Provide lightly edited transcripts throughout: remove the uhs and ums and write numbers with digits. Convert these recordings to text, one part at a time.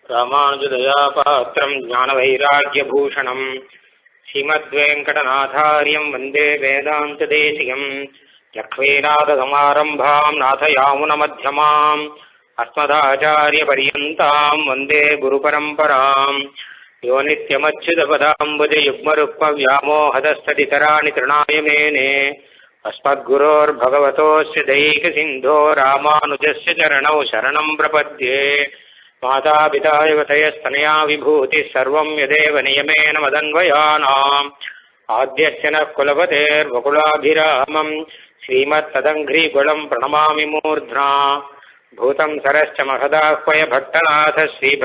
ராமானுஜதயாபாத்திரம் ஞானவைராக்யபூஷணம் ஸ்ரீமத்வேங்கடநாதார்யம் வந்தே வேதாந்ததேசிகம் லக்ஷ்மீநாதசமாரம்பாம் நாதயாமுனமத்தியமாம் அஸ்மதாச்சாரியபர்யந்தாம் வந்தே குருபரம்பராம் யோ நித்யமச்சுதபதாம்புஜயுக்மருக்மவ்யாமோஹதஸ்ததிதராணி திருணாய மேனே अस्मद्गुरोर्भगवतोऽस्य दैकसिन्धो रामानुजस्य चरणौ शरणं प्रपद्ये मातापिता युवतयस्तनया विभूतिः सर्वं यदेव नियमेन मदन्वयानाम् आद्यस्य नः कुलपतेर्वकुलाभिरामं श्रीमत्तदङ्घ्रीकुलं प्रणमामि मूर्ध्ना भूतं सरश्च महदाह्वय भट्टनाथ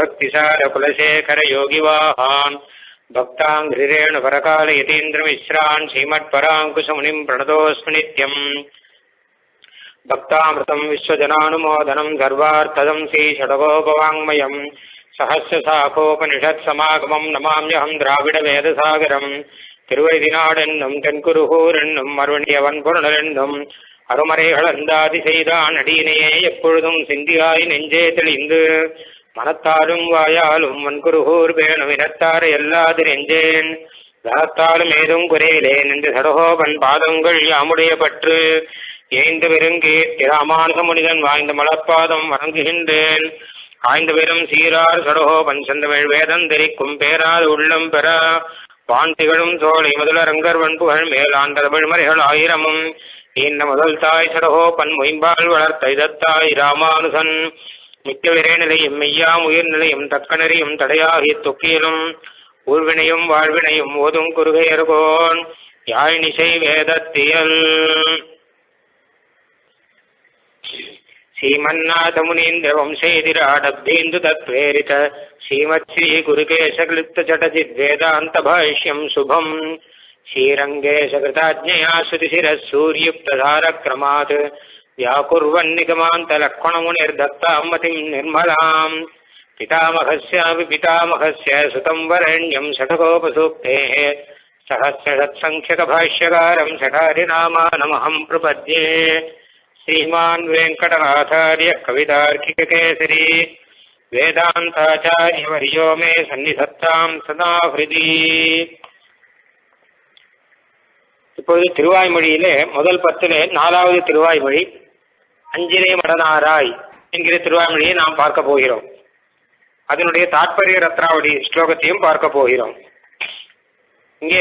श्रीभक्तिसारकुलशेखरयोगिवाहान् भक्ताङ्घ्रिरेणुपरकाल यतीन्द्रमिश्रान् श्रीमत्पराङ्कुशमुनिं प्रणतोऽस्मि नित्यम् भक्तामृतं विश्वजनानुमोदनं सर्वार्थदं श्रीषडगोपवाङ्मयं सहस्रशाखोपनिषत्समागमं नमाम्यहं द्राविडवेदसागरं திருவழிதினாடென்னும் தென்குருகூரென்னும் மறுவணியவன் பொருளென்னும் அருமறைகளந்தாதி செய்தான் அடியினையே எப்பொழுதும் சிந்தியாய் நெஞ்சே தெளிந்து மனத்தாலும் வாயாலும் வன்குருகூர் பேணும் இனத்தாறு எல்லாது நெஞ்சேன் தனத்தாலும் ஏதும் குறையிலேன் என்று சடகோபன் பாதங்கள் யாமுடைய பற்று ஏய்ந்து பெருங்கீர்த்தி ராமானுக முனிதன் வாய்ந்த மலப்பாதம் வணங்குகின்றேன் ஆய்ந்து பெரும் சீரார் சடகோபன் செந்தமிழ் வேதந்தரிக்கும் பேராது உள்ளம் பெற வான்திகளும் சோலை முதலரங்கர் வன்புகள் மேலாண்ட தமிழ்மறைகள் ஆயிரமும் இந்த முதல் தாய் சடகோபன் மொயம்பால் வளர்த்த இதத்தாய் ராமானுசன் மிக்கவிரே நிலையும் மெய்யாம் உயிர் நிலையும் தக்கனறியும் தடையாகி தொக்கியிலும் ஊர்வினையும் வாழ்வினையும் ஓதும் குறுகையர்கோன் யாழினிசை வேதத்தியல் ஸ்ரீமன்னாத முனீந்திர வம்சேதிராடப்தீந்து தத்வேரித ஸ்ரீமத் ஸ்ரீ குருகேசக்லிப்த சடஜித் வேதாந்த பாஷ்யம் சுபம் ஸ்ரீரங்கேசகிருதாஜ்ஞயா ஸ்ருதிசிரः சூர்யுக்ததாரக்ரமாத் व्याकुर्वन्निगमान्तलक्ष्मणमुनिर्दत्तां मतिं निर्मलां पितामहस्यापि पितामहस्य सुतं वरेण्यं षठकोपसूक्तेः सहस्रषत्सङ्ख्यकभाष्यकारं षठारिनामानमहं प्रपद्ये श्रीमान् वेङ्कटनाथार्यः कवितार्किककेसरी वेदान्ताचार्यवर्यो मे सन्निधत्तां सदा हृदि. இப்போது திருவாய்மொழியிலே முதல் 10 4வது திருவாய்மொழி அஞ்சிலே மடனாராய் என்கிற திருவாய்மொழியை நாம் பார்க்க போகிறோம். அதனுடைய தாற்பரிய ரத்னாவளி ஸ்லோகத்தையும் பார்க்க போகிறோம். இங்கே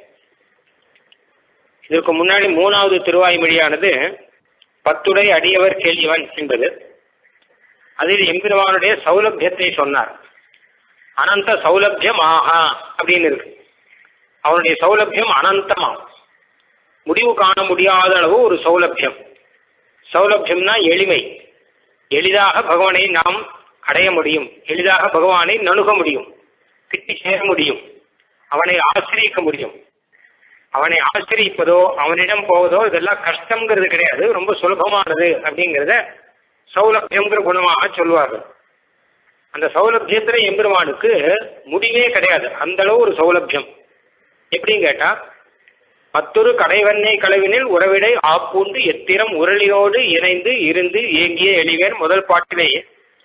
இதற்கு முன்னாடி 3வது திருவாய்மொழியானது பத்துடை அடியவர் கேள்விவன் என்பது. அதில் எம்பெருமானுடைய சௌலபியத்தை சொன்னார். அனந்த சௌலபியம் ஆஹா அப்படின்னு இருக்கு. அவனுடைய சௌலபியம் அனந்தமாம், முடிவு காண முடியாத அளவு ஒரு சௌலபியம். சௌலபியம்னா எளிமை, எளிதாக பகவானை நாம் அடைய முடியும், எளிதாக பகவானை நணுக முடியும், கிட்டி சேர முடியும், அவனை ஆசிரியிக்க முடியும். அவனை ஆசிரியிப்பதோ அவனிடம் போவதோ இதெல்லாம் கஷ்டம்ங்கிறது கிடையாது, ரொம்ப சுலபமானது அப்படிங்கிறத சௌலபியம்ங்கிற குணமாக சொல்வார்கள். அந்த சௌலபியத்துல எம்பெருமானுக்கு முடிவே கிடையாது, அந்த அளவு ஒரு சௌலபியம். எப்படின்னு கேட்டா, மற்றொரு கடைவண்ணை களவினில் உறவிடை ஆப்பூண்டு எத்திரம் உரலினோடு இணைந்து இருந்து ஏங்கிய எளிவேன் முதல் பாட்டிலேயே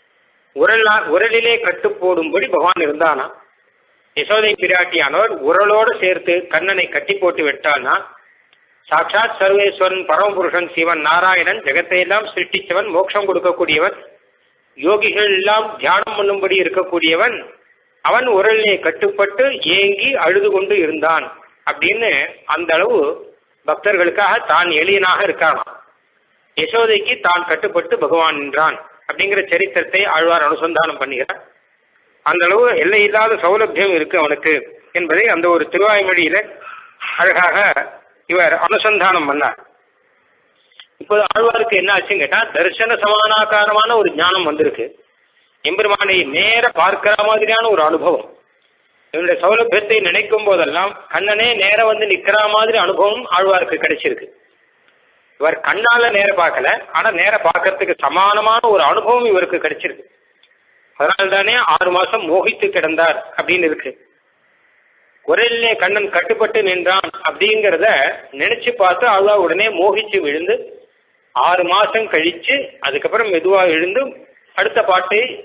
உரலிலே கட்டு போடும்படி பகவான் இருந்தானா. யசோதை பிராட்டியானவர் உரலோடு சேர்த்து கண்ணனை கட்டி போட்டு விட்டானா. சாட்சாத் சர்வேஸ்வரன் பரமபுருஷன் சிவன் நாராயணன் ஜெகத்தை எல்லாம் சிருஷ்டிச்சவன், மோட்சம் கொடுக்கக்கூடியவன், யோகிகள் எல்லாம் தியானம் பண்ணும்படி இருக்கக்கூடியவன், அவன் உரலிலே கட்டுப்பட்டு ஏங்கி அழுது கொண்டு இருந்தான் அப்படின்னு அந்த அளவு பக்தர்களுக்காக தான் எளியனாக இருக்கானா. யசோதைக்கு தான் கட்டுப்பட்டு பகவான் நின்றான் அப்படிங்கிற சரித்திரத்தை ஆழ்வார் அனுசந்தானம் பண்ணுகிறார். அந்த அளவு எல்லையில்லாத சௌலபியம் இருக்கு அவனுக்கு என்பதை அந்த ஒரு திருவாய்மொழியில அழகாக இவர் அனுசந்தானம் பண்ணார். இப்போது ஆழ்வாருக்கு என்ன ஆச்சுன்னு கேட்டா, தரிசன சமானாகாரமான ஒரு ஞானம் வந்திருக்கு. எம்பெருமானை நேர பார்க்கிற மாதிரியான ஒரு அனுபவம். இவனுடைய சௌலபியத்தை நினைக்கும் போதெல்லாம் கண்ணனே நேர வந்து நிக்கிற மாதிரி அனுபவம் ஆழ்வாருக்கு கிடைச்சிருக்கு. இவர் கண்ணால நேர பார்க்கல, ஆனா நேர பார்க்கறதுக்கு சமானமான ஒரு அனுபவம் இவருக்கு கிடைச்சிருக்கு. அதனால்தானே 6 மாசம் மோகித்து கிடந்தார் அப்படின்னு இருக்கு. குரலிலே கண்ணன் கட்டுப்பட்டு நின்றான் அப்படிங்கிறத நினைச்சு பார்த்து ஆழ்வார் உடனே மோகிச்சு விழுந்து 6 மாசம் கழிச்சு அதுக்கப்புறம் மெதுவா எழுந்து அடுத்த பாட்டை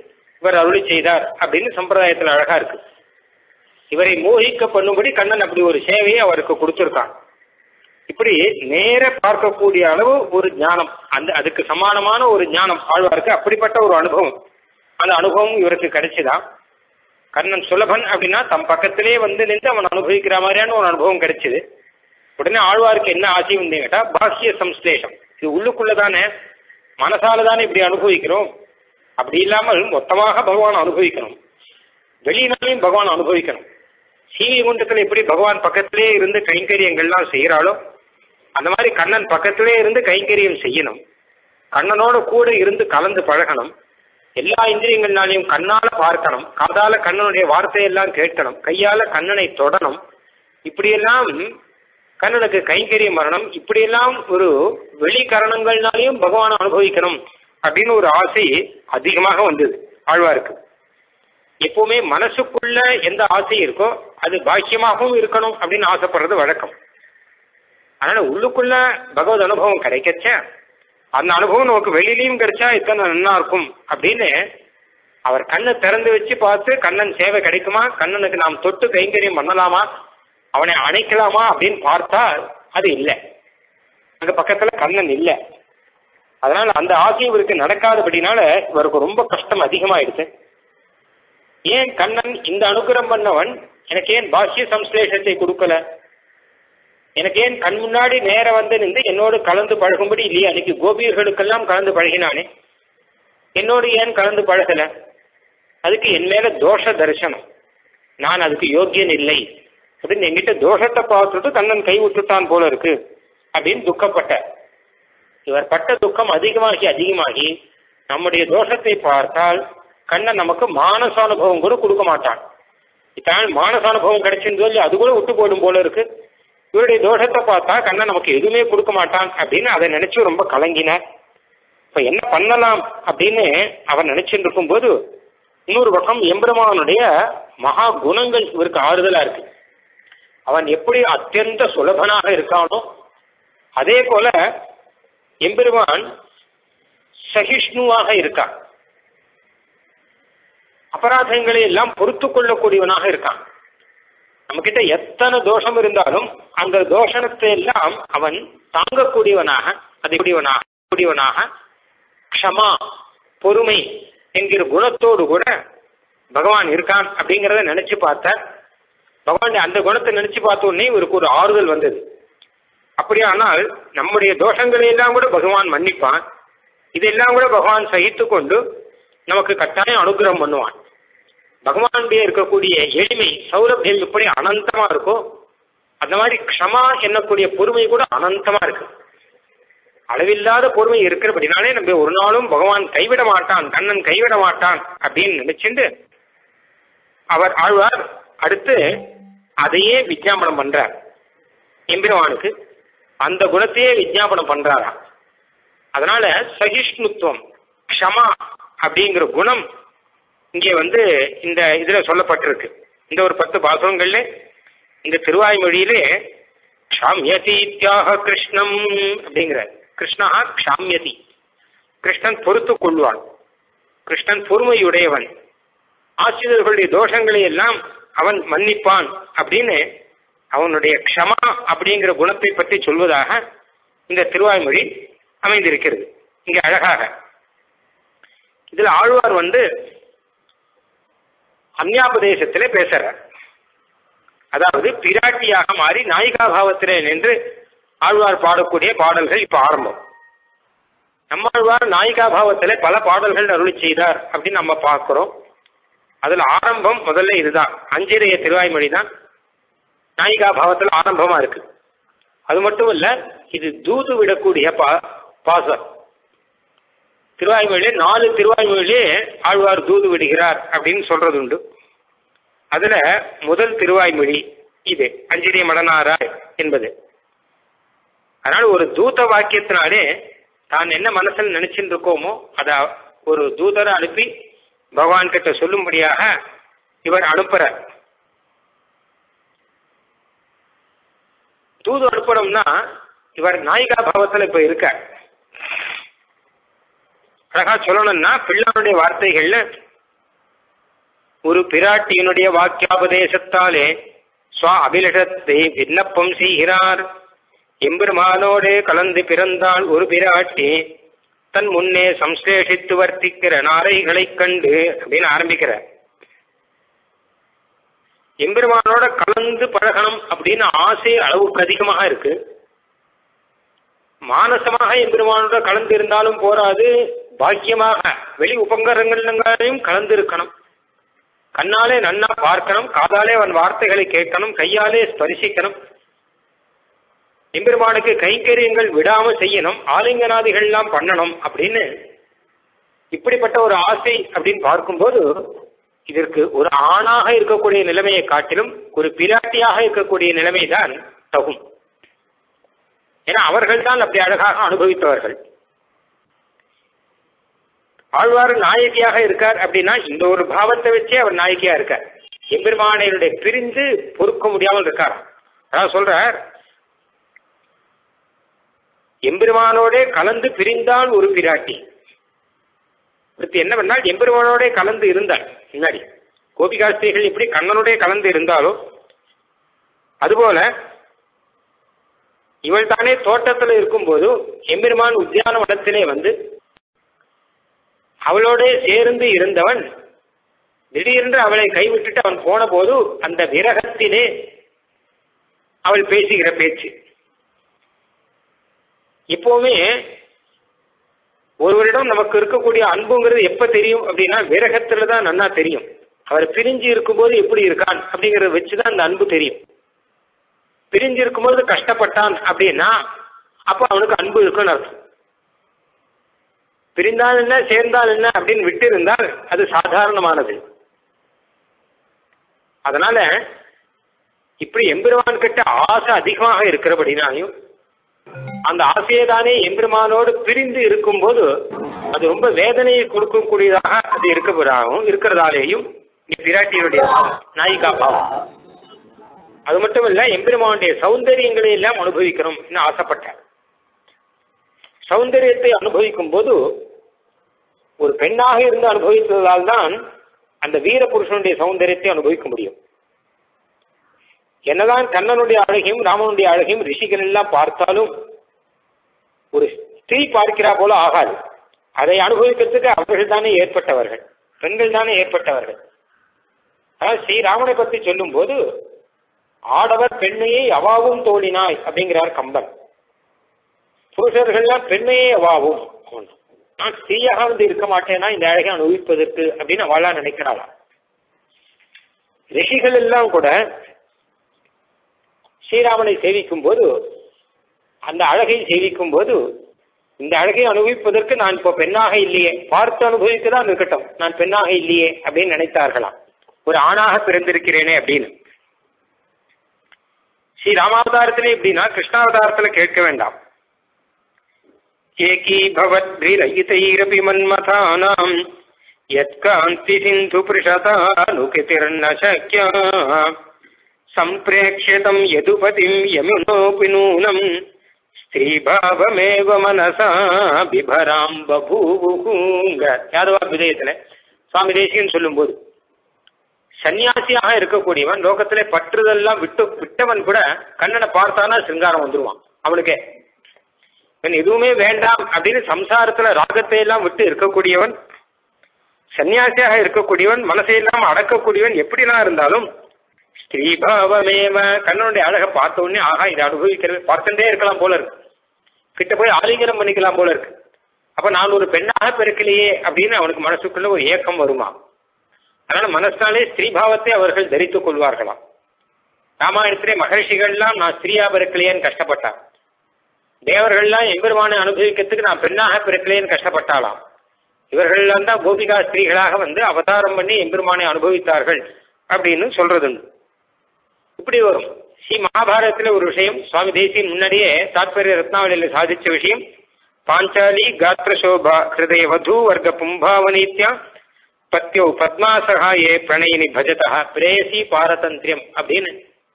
இவர் அருளி செய்தார் அப்படின்னு சம்பிரதாயத்தில் அழகா இருக்கு. இவரை மோகிக்க பண்ணும்படி கண்ணன் அப்படி ஒரு சேவையை அவருக்கு கொடுத்திருக்கான். இப்படி நேர பார்க்கக்கூடிய அளவு ஒரு ஞானம், அதுக்கு சமானமான ஒரு ஞானம் ஆழ்வாருக்கு. அப்படிப்பட்ட ஒரு அனுபவம், அந்த அனுபவம் இவருக்கு கிடைச்சுதான். கண்ணன் சுலபன் அப்படின்னா தம் பக்கத்திலே வந்து நின்று அவன் அனுபவிக்கிற மாதிரியான ஒரு அனுபவம் கிடைச்சது. உடனே ஆழ்வாருக்கு என்ன ஆசை வந்து கேட்டா, பாஹ்ய சம்ஸ்லேஷம். இது உள்ளுக்குள்ளதானே, மனசால தானே இப்படி அனுபவிக்கிறோம். அப்படி இல்லாமல் மொத்தமாக பகவான் அனுபவிக்கணும், வெளியினாலையும் பகவான் அனுபவிக்கணும். சீவி குண்டத்தில் எப்படி பகவான் பக்கத்திலே இருந்து கைங்கரியங்கள்லாம் செய்யறாளோ அந்த மாதிரி கண்ணன் பக்கத்திலே இருந்து கைங்கரியம் செய்யணும். கண்ணனோட கூட இருந்து கலந்து பழகணும். எல்லா இந்திரியங்கள்னாலையும் கண்ணால பார்க்கணும், காதால கண்ணனுடைய வார்த்தையெல்லாம் கேட்கணும், கையால கண்ணனை தொடணும். இப்படியெல்லாம் கண்ணனுக்கு கைங்கரியம் வரணும். இப்படியெல்லாம் ஒரு வெளிக்கரணங்கள்னாலையும் பகவானை அனுபவிக்கணும் அப்படின்னு ஒரு ஆசை அதிகமாக வந்தது ஆழ்வாருக்கு. எப்பவுமே மனசுக்குள்ள எந்த ஆசை இருக்கோ அது பாக்கியமாகவும் இருக்கணும் அப்படின்னு ஆசைப்படுறது வழக்கம். அதனால உள்ளுக்குள்ள பகவத் அனுபவம் கிடைக்கச்ச அந்த அனுபவம் நமக்கு வெளியிலையும் கிடைச்சா இத்தனை நல்லா இருக்கும் அப்படின்னு அவர் கண்ணை திறந்து வச்சு பார்த்து கண்ணன் சேவை கிடைக்குமா, கண்ணனுக்கு நாம் தொட்டு கைங்கரியம் பண்ணலாமா, அவனை அணைக்கலாமா அப்படின்னு பார்த்தா அது இல்லை. அங்க பக்கத்துல கண்ணன் இல்லை. அதனால அந்த ஆசை இவருக்கு நடக்காதபடினால இவருக்கு ரொம்ப கஷ்டம் அதிகமாயிடுச்சு. ஏன் கண்ணன் இந்த அனுகிரகம் பண்ணவன் எனக்கு ஏன் பாஹ்ய சம்ஸ்லேஷத்தை கொடுக்கல, எனக்கு ஏன் கண் முன்னாடி நேர வந்து நின்று என்னோடு கலந்து பழகும்படி இல்லையா? அன்னைக்கு கோபியர்களுக்கெல்லாம் கலந்து பழகினானே, என்னோடு ஏன் கலந்து பழகல? அதுக்கு என் மேல தோஷ தரிசனம், நான் அதுக்கு யோக்கியன் இல்லை அப்படின்னு என்கிட்ட தோஷத்தை பார்த்துட்டு கண்ணன் கை விட்டுட்டான் போல இருக்கு அப்படின்னு துக்கப்பட்ட. இவர் பட்ட துக்கம் அதிகமாகி அதிகமாகி நம்முடைய தோஷத்தை பார்த்தால் கண்ணன் நமக்கு மானசானுபவம் கூட கொடுக்க மாட்டான். இத்தான் மானசானுபவம் கிடைச்சிருந்து சொல்லி அது கூட விட்டு போடும் போல இருக்கு. இவருடைய தோஷத்தை பார்த்தா கண்ணன் நமக்கு எதுவுமே கொடுக்க மாட்டான் அப்படின்னு அதை நினைச்சு ரொம்ப கலங்கினார். இப்ப என்ன பண்ணலாம் அப்படின்னு அவர் நினைச்சுட்டு இருக்கும் போது இன்னொரு பக்கம் எம்பெருமானுடைய மகா குணங்கள் இவருக்கு ஆறுதலா இருக்கு. அவன் எப்படி அத்தியந்த சுலபனாக இருக்கானோ அதே போல எம்பெருமான் சகிஷ்ணுவாக இருக்கான். அபராதங்களை எல்லாம் பொறுத்து கொள்ளக்கூடியவனாக இருக்கான். நம்ம கிட்ட எத்தனை தோஷம் இருந்தாலும் அந்த தோஷத்தை எல்லாம் அவன் தாங்கக்கூடியவனாக, கூடியவனாக க்ஷமா பொறுமை என்கிற குணத்தோடு கூட பகவான் இருக்கான் அப்படிங்கிறத நினைச்சு பார்த்த. பகவான் அந்த குணத்தை நினைச்சு பார்த்த உடனே இவருக்கு ஒரு ஆறுதல் வந்தது. அப்படியானால் நம்முடைய தோஷங்களை எல்லாம் கூட பகவான் மன்னிப்பான், இதெல்லாம் கூட பகவான் சகித்து கொண்டு நமக்கு கட்டாயம் அனுகிரகம் பண்ணுவான். பகவானுடைய இருக்கக்கூடிய எளிமை சௌலபியம் எப்படி அனந்தமா இருக்கோ அந்த மாதிரி க்ஷமா என்னக்கூடிய பொறுமை கூட அனந்தமா இருக்கு. அளவில்லாத பொறுமை இருக்கிறபடினாலே நம்ம ஒரு நாளும் பகவான் கைவிட மாட்டான், கண்ணன் கைவிட மாட்டான் அப்படின்னு நினைச்சுட்டு அவர் ஆழ்வார் அடுத்து அதையே விஜாபனம் பண்றார். எம்பெருமானுக்கு அந்த குணத்தையே விஜாபனம் பண்றாரா. அதனால சகிஷ்ணுத்துவம் க்ஷமா அப்படிங்கிற குணம் இங்கே இந்த இதுல சொல்லப்பட்டிருக்கு. இந்த ஒரு 10 பாசுரங்கள்ல இந்த திருவாய்மொழியிலே க்ஷாம்யதீத்யாக கிருஷ்ணம் அப்படிங்கிற கிருஷ்ணா க்ஷாம்யதி, கிருஷ்ணன் பொறுத்து கொள்வான், கிருஷ்ணன் பொறுமையுடையவன், ஆசிரியர்களுடைய தோஷங்களை எல்லாம் அவன் மன்னிப்பான் அப்படின்னு அவனுடைய க்ஷமா அப்படிங்கிற குணத்தை பற்றி சொல்வதாக இந்த திருவாய்மொழி அமைந்திருக்கிறது. இங்க அழகாக இதுல ஆழ்வார் அந்யாபதேசத்திலே பேசுறார். அதாவது பிராட்டியாக மாறி நாயிகா பாவத்திலே நின்று ஆழ்வார் பாடக்கூடிய பாடல்கள் இப்ப ஆரம்பம். நம்மாழ்வார் நாயிகா பாவத்திலே பல பாடல்கள் அருளி செய்தார் அப்படின்னு நம்ம பார்க்கிறோம். அதுல ஆரம்பம் முதல்ல இதுதான். அஞ்சிரைய திருவாய்மொழி தான் நாயிகா பாவத்தில் ஆரம்பமா இருக்கு. அது மட்டும் இல்ல, இது தூது விடக்கூடிய பாசம். திருவாய்மொழியிலே 4 திருவாய்மொழியிலே ஆழ்வார் தூது விடுகிறார் அப்படின்னு சொல்றது உண்டு. அதுல முதல் திருவாய்மொழி இது அஞ்சிரிய மடனாராய் என்பது. அதனால ஒரு தூத வாக்கியத்தினாலே தான் என்ன மனசில் நினைச்சுட்டு இருக்கோமோ அத ஒரு தூதரை அனுப்பி பகவான் கிட்ட சொல்லும்படியாக இவர் அனுப்புறார். தூது அனுப்பணும்னா இவர் நாயிகா பாவத்தில் இப்ப இருக்க. அழகா சொல்லணும்னா பிள்ளாருடைய வார்த்தைகள்ல ஒரு பிராட்டியினுடைய வாக்கியாபதேசத்தாலே ஸ்வ அபிலஷத்தை விண்ணப்பம் செய்கிறார். எம்பெருமானோடு கலந்து பிறந்தால் ஒரு பிராட்டி தன் முன்னே சம்ஸ்லேஷித்து வர்த்திக்கிற நாரைகளை கண்டு அப்படின்னு ஆரம்பிக்கிறார். எம்பெருமானோட கலந்து பழகணும் அப்படின்னு ஆசை அளவுக்கு அதிகமாக இருக்கு. மானசமாக எம்பெருமானோட கலந்து இருந்தாலும் போராது, பாக்கியமாக வெளி உபங்கரங்களையும் கலந்து இருக்கணும். கண்ணாலே நன்னா பார்க்கணும், காதாலே அவன் வார்த்தைகளை கேட்கணும், கையாலே ஸ்பரிசிக்கணும், எம்பெருமானுக்கு கைங்கரியங்கள் விடாம செய்யணும், ஆலிங்கனாதிகள் எல்லாம் பண்ணணும் அப்படின்னு இப்படிப்பட்ட ஒரு ஆசை அப்படின்னு பார்க்கும்போது இதற்கு ஒரு ஆணாக இருக்கக்கூடிய நிலைமையை காட்டிலும் ஒரு பிராட்டியாக இருக்கக்கூடிய நிலைமைதான் தகும். ஏன்னா அவர்கள் தான் அப்படி அழகாக அனுபவித்தவர்கள். ஆழ்வார் நாயகியாக இருக்கார் அப்படின்னா இந்த ஒரு பாவத்தை வச்சே அவர் நாயகியா இருக்கார். எம்பெருமானையுடைய பிரிந்து பொறுக்க முடியாமல் இருக்கார். அதான் சொல்றார், எம்பெருமானோட கலந்து பிரிந்தால் ஒரு பிராட்டி. என்னவென்றால் எம்பெருமானோட கலந்து இருந்தால், முன்னாடி கோபிகாஸ்திரிகள் எப்படி கண்ணனுடைய கலந்து இருந்தாலோ அதுபோல இவள் தானே தோட்டத்தில் இருக்கும்போது எம்பெருமான் உத்தியான வனத்திலே வந்து அவளோட சேர்ந்து இருந்தவன் திடீரென்று அவளை கைவிட்டுட்டு அவன் போன போது அந்த விரகத்திலே அவள் பேசுகிற பேச்சு. இப்பவுமே ஒருவரிடம் நமக்கு இருக்கக்கூடிய அன்புங்கிறது எப்ப தெரியும் அப்படின்னா விரகத்துல தான் நன்னா தெரியும். அவர் பிரிஞ்சு இருக்கும்போது எப்படி இருக்கான் அப்படிங்கறத வச்சுதான் அந்த அன்பு தெரியும். பிரிஞ்சு இருக்கும்போது கஷ்டப்பட்டான் அப்படின்னா அப்ப அவனுக்கு அன்பு இருக்குன்னு அர்த்தம். பிரிந்தால் என்ன சேர்ந்தால் என்ன அப்படின்னு விட்டு இருந்தால் அது சாதாரணமானது. அதனால இப்படி எம்பெருமான் கிட்ட ஆசை அதிகமாக இருக்கிறபடினாலையும் அந்த ஆசையை தானே எம்பெருமானோடு பிரிந்து இருக்கும் போது அது ரொம்ப வேதனையை கொடுக்கக்கூடியதாக அது இருக்கிறதாலேயும் பிராட்டியுடைய நாயிகா பாவம். அது மட்டும் இல்ல, எம்பெருமானுடைய சௌந்தரியங்களை எல்லாம் அனுபவிக்கணும் ஆசைப்பட்டார். சௌந்தரியத்தை அனுபவிக்கும் போது ஒரு பெண்ணாக இருந்து அனுபவித்ததால் தான் அந்த வீர புருஷனுடைய சௌந்தரியத்தை அனுபவிக்க முடியும். என்னதான் கண்ணனுடைய அழகையும் ராமனுடைய அழகையும் ரிஷிகள் எல்லாம் பார்த்தாலும் ஒரு ஸ்திரீ பார்க்கிறா போல ஆகாது. அதை அனுபவிக்கிறதுக்கு அவர்கள் தானே ஏற்பட்டவர்கள், பெண்கள் தானே ஏற்பட்டவர்கள். அதாவது ஸ்ரீராமனை பற்றி சொல்லும் போது ஆடவர் பெண்ணையை அவாவும் தோழினாய் அப்படிங்கிறார் கம்பன். புருஷர்கள்லாம் பெண்ணையே அவாவும், நான் ஸ்ரீயாக வந்து இருக்க மாட்டேன்னா இந்த அழகை அனுபவிப்பதற்கு அப்படின்னு அவளா நினைக்கிறாளா. ரிஷிகள் எல்லாம் கூட ஸ்ரீராமனை சேவிக்கும் போது அந்த அழகை சேவிக்கும் போது இந்த அழகை அனுபவிப்பதற்கு நான் இப்போ பெண்ணாக இல்லையே, பார்த்து அனுபவிக்கதான் இருக்கட்டும், நான் பெண்ணாக இல்லையே அப்படின்னு நினைத்தார்களாம். ஒரு ஆணாக பிறந்திருக்கிறேனே அப்படின்னு. ஸ்ரீ ராமாவதாரத்திலே எப்படின்னா கிருஷ்ணாவதாரத்துல கேட்க வேண்டாம். ஏகீ பவத்ரிரயிதைரபி மன்மதானாம் யத்காந்தி சிந்து பிருஷதானுகிதிர்ன சக்யா சம்பிரேக்ஷதம் யதுபதிம் யமுனோபி நூனம் ஸ்ரீபாவமேவ மனசா பிபராம் பபூவுங்க. யாதவா விஜயத்துல சுவாமி தேசிகன் சொல்லும் போது சன்னியாசியாக இருக்கக்கூடியவன் லோகத்திலே பற்றுதெல்லாம் விட்டவன் கூட கண்ணனை பார்த்தானா சிங்காரம் வந்துருவான் அவனுக்கே. எதுவுமே வேண்டாம் அப்படின்னு சம்சாரத்துல ராகத்தை எல்லாம் விட்டு இருக்கக்கூடியவன், சன்னியாசியாக இருக்கக்கூடியவன், மனசையெல்லாம் அடக்கக்கூடியவன் எப்படிலாம் இருந்தாலும் ஸ்ரீபாவமேவ கண்ணனுடைய அழகை பார்த்த உடனே ஆகா இதை அனுபவிக்கிறது பார்த்துட்டே இருக்கலாம் போல இருக்கு, கிட்ட போய் ஆலிங்கனம் பண்ணிக்கலாம் போல இருக்கு. அப்ப நான் ஒரு பெண்ணாக பிறக்கலையே அப்படின்னு அவனுக்கு மனசுக்குள்ள ஒரு ஏக்கம் வருமா. அதனால மனசாலே ஸ்ரீபாவத்தை அவர்கள் தரித்துக் கொள்வார்களாம். ராமாயணத்திலே மகர்ஷிகள்லாம் நான் ஸ்திரீயா பிறக்கலையேன்னு கஷ்டப்பட்டான். தேவர்கள்லாம் எம்பெருமானை அனுபவிக்கிறதுக்கு நான் பெண்ணாக பிறக்கலையேன்னு கஷ்டப்பட்டாலாம். இவர்கள்லாம் தான் கோபிகா ஸ்திரீகளாக வந்து அவதாரம் பண்ணி எம்பெருமானை அனுபவித்தார்கள் அப்படின்னு சொல்றது. இப்படி வரும். ஸ்ரீ மகாபாரதத்துல ஒரு விஷயம் சுவாமி தேசியன் முன்னாடியே தாத்பரிய ரத்னாவளியில சாதிச்ச விஷயம். பாஞ்சாலி காத்திர சோபா ஹிருதய வது வர்க்க பும்பாவனீத்யா பத்யோ பத்மாசகாயே பிரணயினி பஜதா பிரேயசி பாரதந்திரியம் அப்படின்னு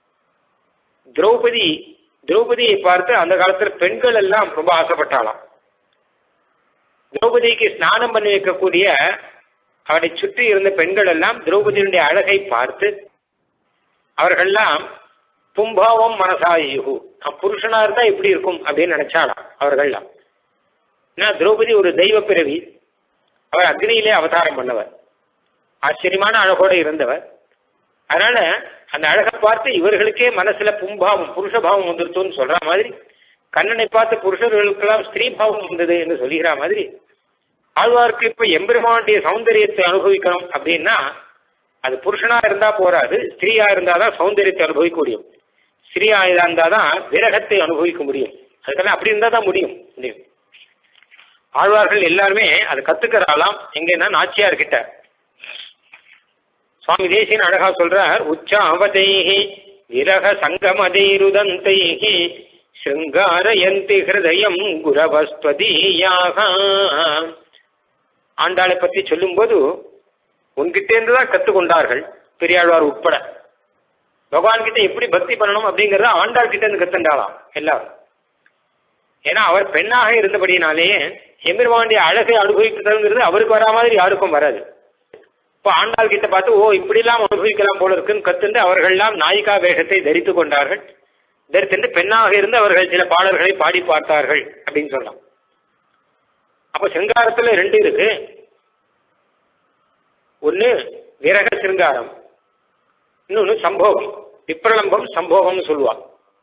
திரௌபதியை பார்த்து அந்த காலத்துல பெண்கள் எல்லாம் ரொம்ப ஆசைப்பட்டாலாம். திரௌபதிக்கு ஸ்நானம் பண்ணி வைக்கக்கூடிய அவரை சுற்றி இருந்த பெண்கள் எல்லாம் திரௌபதியினுடைய அழகை பார்த்து அவர்கள்லாம் பும்பாவம் மனசாயுகு, புருஷனா இருந்தா எப்படி இருக்கும் அப்படின்னு நினைச்சாலாம் அவர்கள்லாம். ஏன்னா திரௌபதி ஒரு தெய்வ பிறவி, அவர் அக்னியிலே அவதாரம் பண்ணவர், ஆச்சரியமான அழகோடு இருந்தவர். அதனால அந்த அழகை பார்த்து இவர்களுக்கே மனசுல பும்பாவம் புருஷபாவம் வந்துருத்தோன்னு சொல்ற மாதிரி, கண்ணனை பார்த்து புருஷர்களுக்கெல்லாம் ஸ்திரீ பாவம் வந்தது என்று சொல்லுகிற மாதிரி, ஆழ்வார்க்கு இப்ப எம்பெருமானுடைய சௌந்தரியத்தை அனுபவிக்கணும் அப்படின்னா அது புருஷனா இருந்தா போராது, ஸ்திரீயா இருந்தாதான் சௌந்தரியத்தை அனுபவிக்க முடியும். ஸ்திரீயா இருந்தாதான் விரகத்தை அனுபவிக்க முடியும். அதுக்கெல்லாம் அப்படி இருந்தா தான் முடியும். ஆழ்வார்கள் எல்லாருமே அதை கத்துக்கிறாளாம். எங்கன்னா நாச்சியார் கிட்ட. சுவாமி தேசியன் அழகா சொல்றார், உச்சாவதைஹி விரக சங்கமதைருதந்தைஹி ஸ்ருங்காரயந்தி ஹிருதயம் குரவஸ்வதீயாக. ஆண்டாளை பற்றி சொல்லும் போது உன்கிட்ட இருந்துதான் கத்துக்கொண்டார்கள் பெரியாழ்வார் உட்பட. பகவான் கிட்ட எப்படி பக்தி பண்ணணும் அப்படிங்கறத ஆண்டாள் கிட்ட இருந்து கத்துண்டாளாம் எல்லாரும். ஏன்னா அவர் பெண்ணாக இருந்தபடினாலேயே எம்பெருமானுடைய அழகை அனுபவிக்கிறதுங்கிறது அவருக்கு வரா மாதிரி யாருக்கும் வராது. இப்போ ஆண்டாள் கிட்ட பார்த்து ஓ இப்படிலாம் அனுபவிக்கலாம் போல இருக்குன்னு கத்துண்டு அவர்கள்லாம் நாயிகா வேஷத்தை தரித்து கொண்டார்கள். தரித்து பெண்ணாக இருந்து அவர்கள் சில பாடல்களை பாடி பார்த்தார்கள் அப்படின்னு சொல்லலாம். அப்ப சிருங்காரத்துல ரெண்டு இருக்கு. ஒன்னு விரக சிருங்காரம், இன்னொன்னு சம்போகம். விப்ரலம்பம் சம்போகம்னு சொல்லுவாங்க.